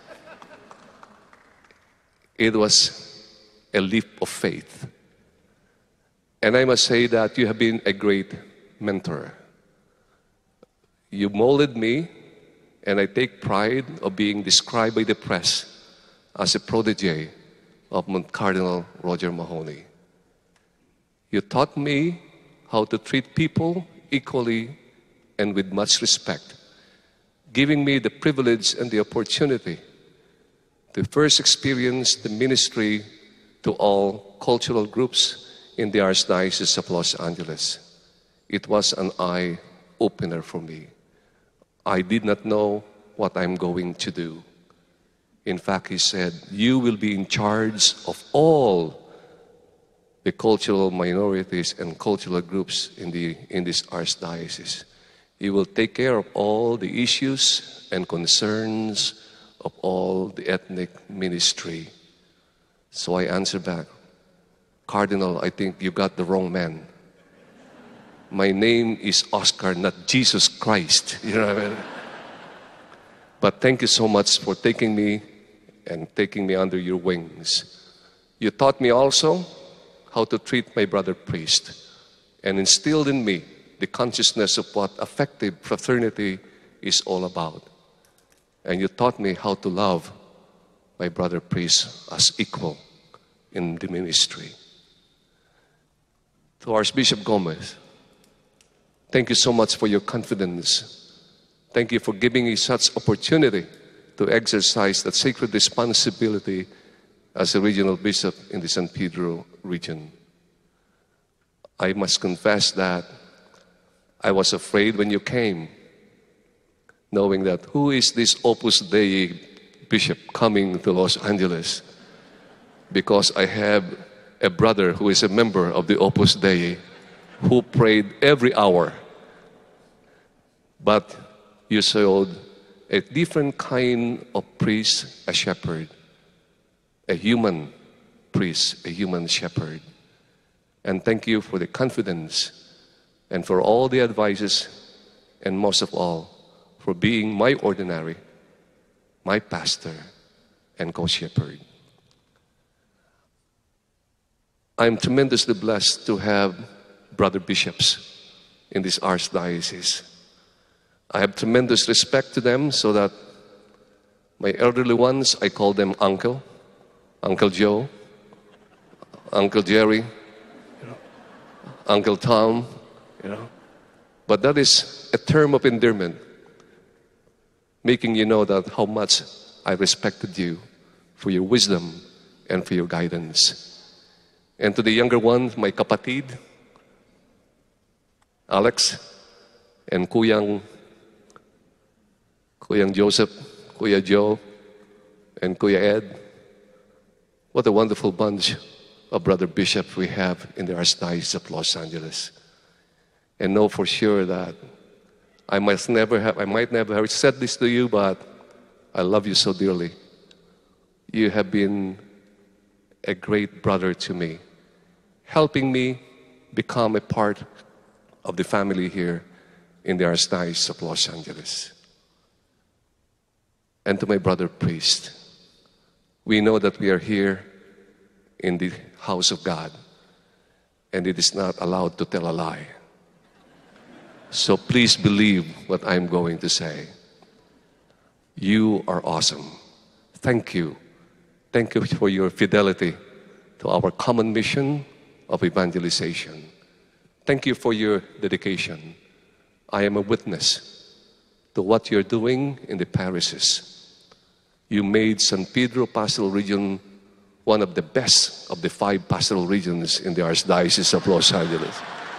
It was a leap of faith. And I must say that you have been a great mentor. You molded me, and I take pride of being described by the press as a protege of Cardinal Roger Mahoney. You taught me how to treat people equally and with much respect, giving me the privilege and the opportunity to first experience the ministry to all cultural groups in the Archdiocese of Los Angeles. It was an eye-opener for me. I did not know what I'm going to do. In fact, he said, you will be in charge of all the cultural minorities and cultural groups in this Archdiocese. You will take care of all the issues and concerns of all the ethnic ministry. So I answered back, Cardinal, I think you got the wrong man. my name is Oscar, not Jesus Christ. You know what I mean? But thank you so much for taking me under your wings. You taught me also how to treat my brother priest and instilled in me the consciousness of what effective fraternity is all about. And you taught me how to love my brother priest as equal in the ministry. To Archbishop Gomez, thank you so much for your confidence. Thank you for giving me such opportunity to exercise that sacred responsibility as a regional bishop in the San Pedro region. I must confess that I was afraid when you came, knowing that who is this Opus Dei bishop coming to Los Angeles? Because I have a brother who is a member of the Opus Dei who prayed every hour. But you showed a different kind of priest, a shepherd, a human priest, a human shepherd. And thank you for the confidence and for all the advices, and most of all, for being my ordinary, my pastor, and co-shepherd. I'm tremendously blessed to have brother bishops in this archdiocese. I have tremendous respect to them, so that my elderly ones, I call them Uncle, Uncle Joe, Uncle Jerry, Uncle Tom, But that is a term of endearment, making you know that how much I respected you for your wisdom and for your guidance. And to the younger ones, my kapatid, Alex, and Kuyang Joseph, Kuya Joe, and Kuya Ed. What a wonderful bunch of brother bishops we have in the Archdiocese of Los Angeles. And know for sure that I might never have said this to you, but I love you so dearly. You have been a great brother to me, helping me become a part of the family here in the Archdiocese of Los Angeles. And to my brother priest, we know that we are here in the house of God, and it is not allowed to tell a lie. So please believe what I'm going to say. You are awesome. Thank you. Thank you for your fidelity to our common mission of evangelization. Thank you for your dedication. I am a witness to what you're doing in the parishes. You made San Pedro Pastoral Region one of the best of the 5 pastoral regions in the Archdiocese of Los Angeles.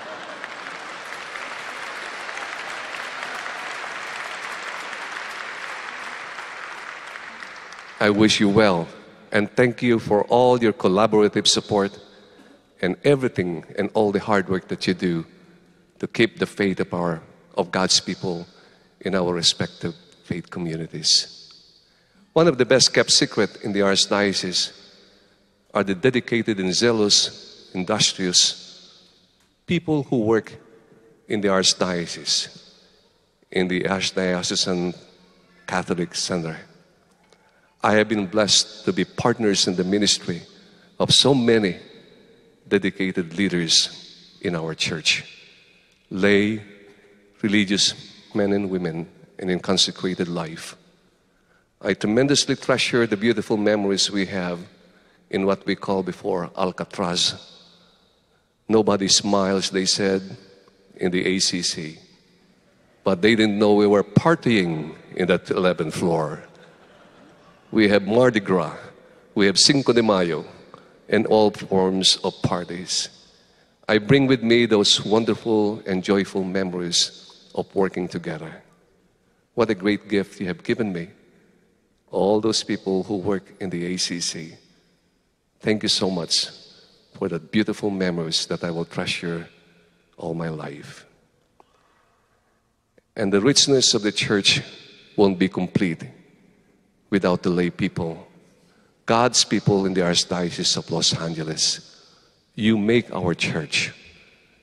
I wish you well, and thank you for all your collaborative support and everything and all the hard work that you do to keep the faith of God's people in our respective faith communities. One of the best kept secret in the Archdiocese are the dedicated and zealous, industrious people who work in the Archdiocese, in the Archdiocesan Catholic Center. I have been blessed to be partners in the ministry of so many dedicated leaders in our church, lay, religious men and women, and in consecrated life. I tremendously treasure the beautiful memories we have in what we call before Alcatraz. Nobody smiles, they said, in the ACC. But they didn't know we were partying in that 11th floor. We have Mardi Gras, we have Cinco de Mayo, and all forms of parties. I bring with me those wonderful and joyful memories of working together. What a great gift you have given me, all those people who work in the ACC. Thank you so much for the beautiful memories that I will treasure all my life. And the richness of the church won't be complete without the lay people, God's people in the Archdiocese of Los Angeles. You make our church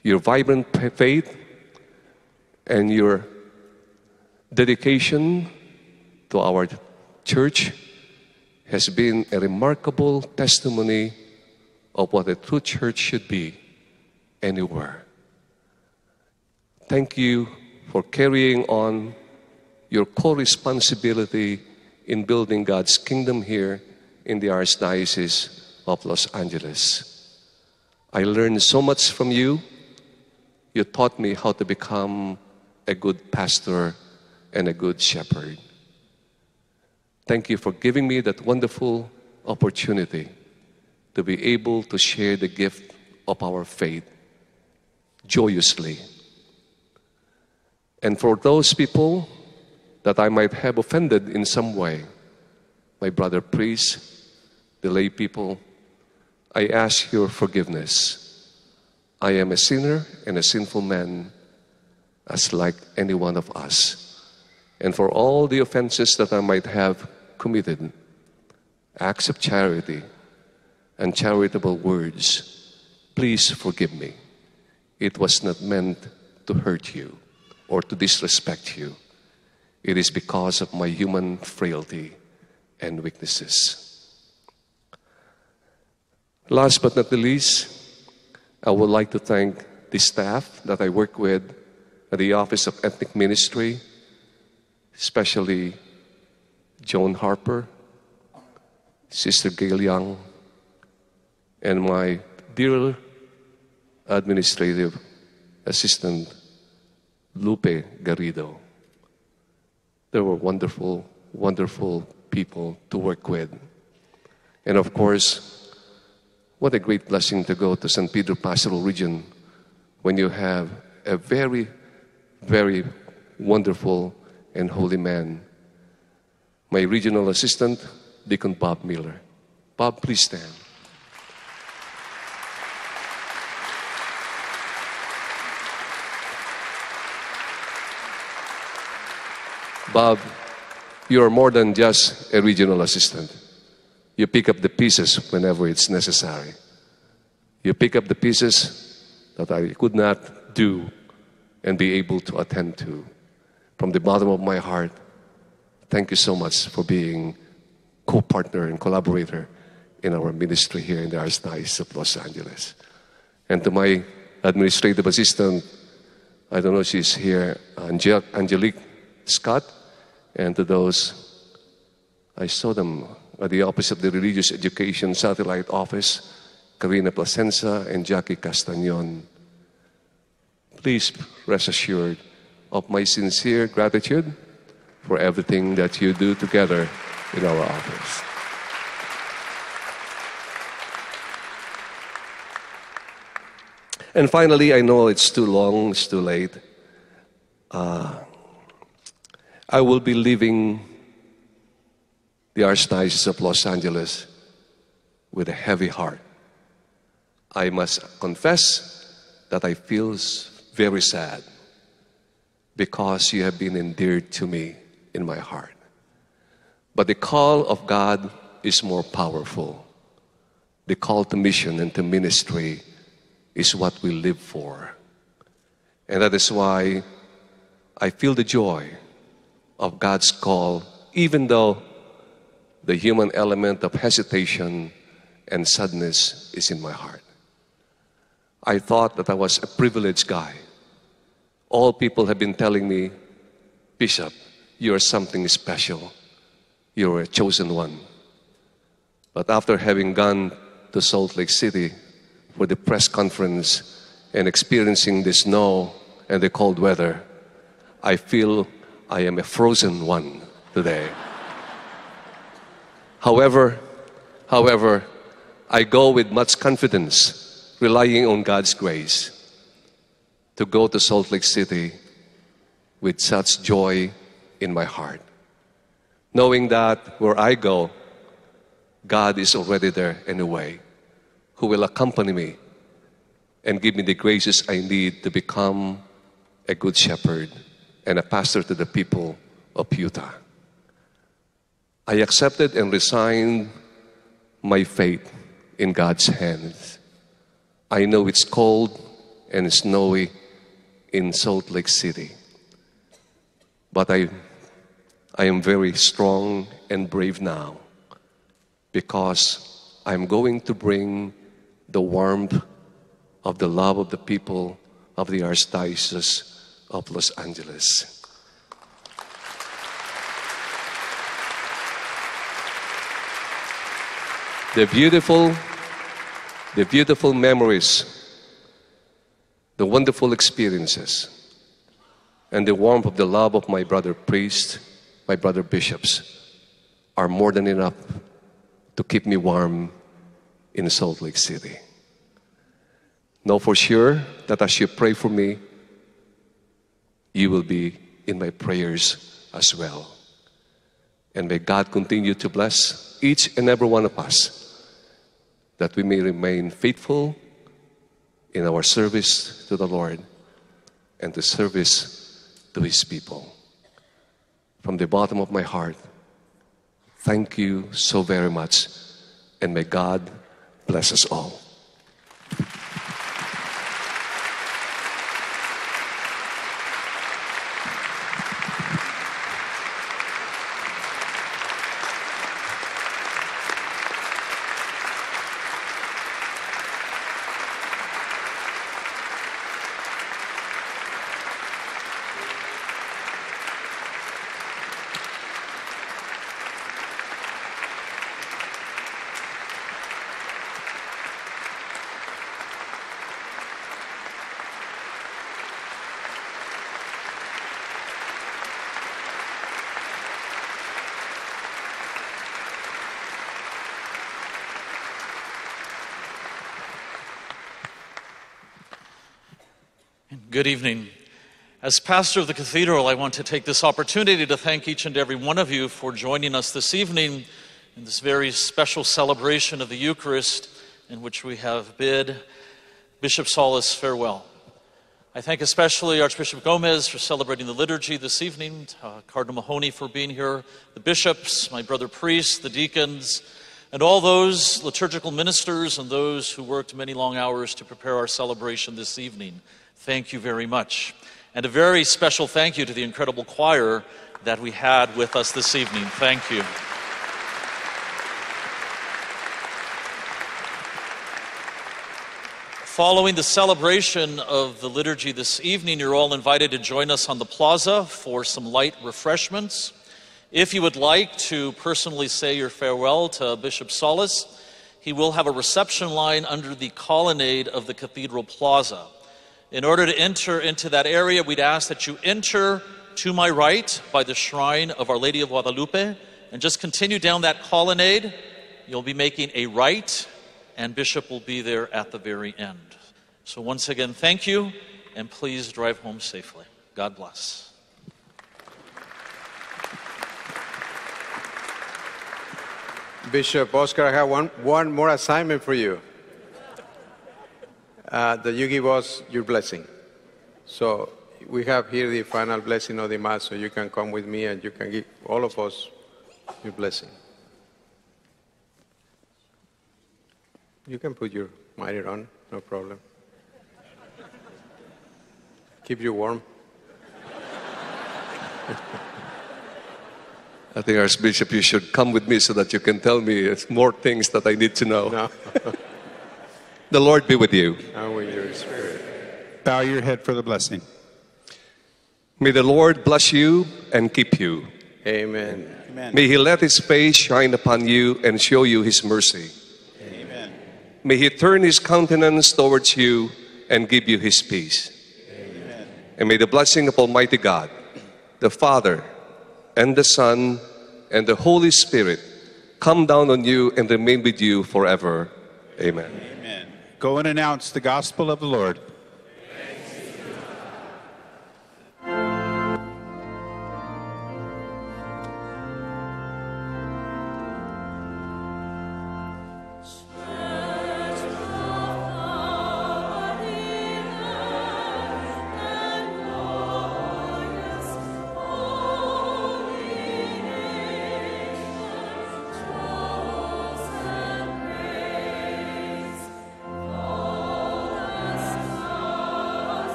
Your vibrant faith and your dedication to our church has been a remarkable testimony of what a true church should be anywhere. Thank you for carrying on your co-responsibility in building God's kingdom here in the Archdiocese of Los Angeles. I learned so much from you. You taught me how to become a good pastor and a good shepherd. Thank you for giving me that wonderful opportunity to be able to share the gift of our faith joyously. And for those people that I might have offended in some way, my brother priests, the lay people, I ask your forgiveness. I am a sinner and a sinful man, as like any one of us. And for all the offenses that I might have committed, acts of charity and charitable words, please forgive me. It was not meant to hurt you or to disrespect you. It is because of my human frailty and weaknesses. Last but not the least, I would like to thank the staff that I work with at the Office of Ethnic Ministry, especially Joan Harper, Sister Gail Young, and my dear administrative assistant, Lupe Garrido. They were wonderful, wonderful people to work with. And of course, what a great blessing to go to San Pedro Pastoral Region when you have a very, very wonderful and holy man. My regional assistant, Deacon Bob Miller. Bob, please stand. Bob, you are more than just a regional assistant. You pick up the pieces whenever it's necessary. You pick up the pieces that I could not do and be able to attend to. From the bottom of my heart, thank you so much for being co-partner and collaborator in our ministry here in the Archdiocese of Los Angeles. And to my administrative assistant, I don't know if she's here, Angelique Scott, and to those, I saw them at the Office of the Religious Education Satellite Office, Karina Plasencia and Jackie Castañon. Please rest assured of my sincere gratitude for everything that you do together in our office. And finally, I know it's too long, it's too late. I will be leaving the Archdiocese of Los Angeles with a heavy heart. I must confess that I feel very sad because you have been endeared to me in my heart. But the call of God is more powerful. The call to mission and to ministry is what we live for. And that is why I feel the joy of God's call, even though the human element of hesitation and sadness is in my heart. I thought that I was a privileged guy. All people have been telling me, Bishop, you are something special. You are a chosen one. But after having gone to Salt Lake City for the press conference and experiencing the snow and the cold weather, I feel I am a frozen one today. However, I go with much confidence, relying on God's grace, to go to Salt Lake City with such joy in my heart, knowing that where I go, God is already there anyway, who will accompany me and give me the graces I need to become a good shepherd and a pastor to the people of Utah. I accepted and resigned my faith in God's hands. I know it's cold and snowy in Salt Lake City. But I am very strong and brave now because I'm going to bring the warmth of the love of the people of the Archdiocese of Los Angeles. The beautiful memories, the wonderful experiences, and the warmth of the love of my brother priests, my brother bishops, are more than enough to keep me warm in Salt Lake City. Know for sure that as you pray for me, you will be in my prayers as well. And may God continue to bless each and every one of us, that we may remain faithful in our service to the Lord and the service to His people. From the bottom of my heart, thank you so very much, and may God bless us all. Good evening. As pastor of the cathedral, I want to take this opportunity to thank each and every one of you for joining us this evening in this very special celebration of the Eucharist, in which we have bid Bishop Solis farewell. I thank especially Archbishop Gomez for celebrating the liturgy this evening, Cardinal Mahoney for being here, the bishops, my brother priests, the deacons, and all those liturgical ministers and those who worked many long hours to prepare our celebration this evening. Thank you very much. And a very special thank you to the incredible choir that we had with us this evening. Thank you. Following the celebration of the liturgy this evening, you're all invited to join us on the plaza for some light refreshments. If you would like to personally say your farewell to Bishop Solis, he will have a reception line under the colonnade of the Cathedral Plaza. In order to enter into that area, we'd ask that you enter to my right by the shrine of Our Lady of Guadalupe and just continue down that colonnade. You'll be making a right, and Bishop will be there at the very end. So once again, thank you, and please drive home safely. God bless. Bishop Oscar, I have one more assignment for you. That you give us your blessing. So we have here the final blessing of the Mass, so you can come with me and you can give all of us your blessing. You can put your mitre on, no problem. Keep you warm. I think, Archbishop, you should come with me so that you can tell me more things that I need to know. No. The Lord be with you. And with your spirit. Bow your head for the blessing. May the Lord bless you and keep you. Amen. Amen. May He let His face shine upon you and show you His mercy. Amen. May He turn His countenance towards you and give you His peace. Amen. And may the blessing of Almighty God, the Father, and the Son, and the Holy Spirit come down on you and remain with you forever. Amen. Go and announce the gospel of the Lord.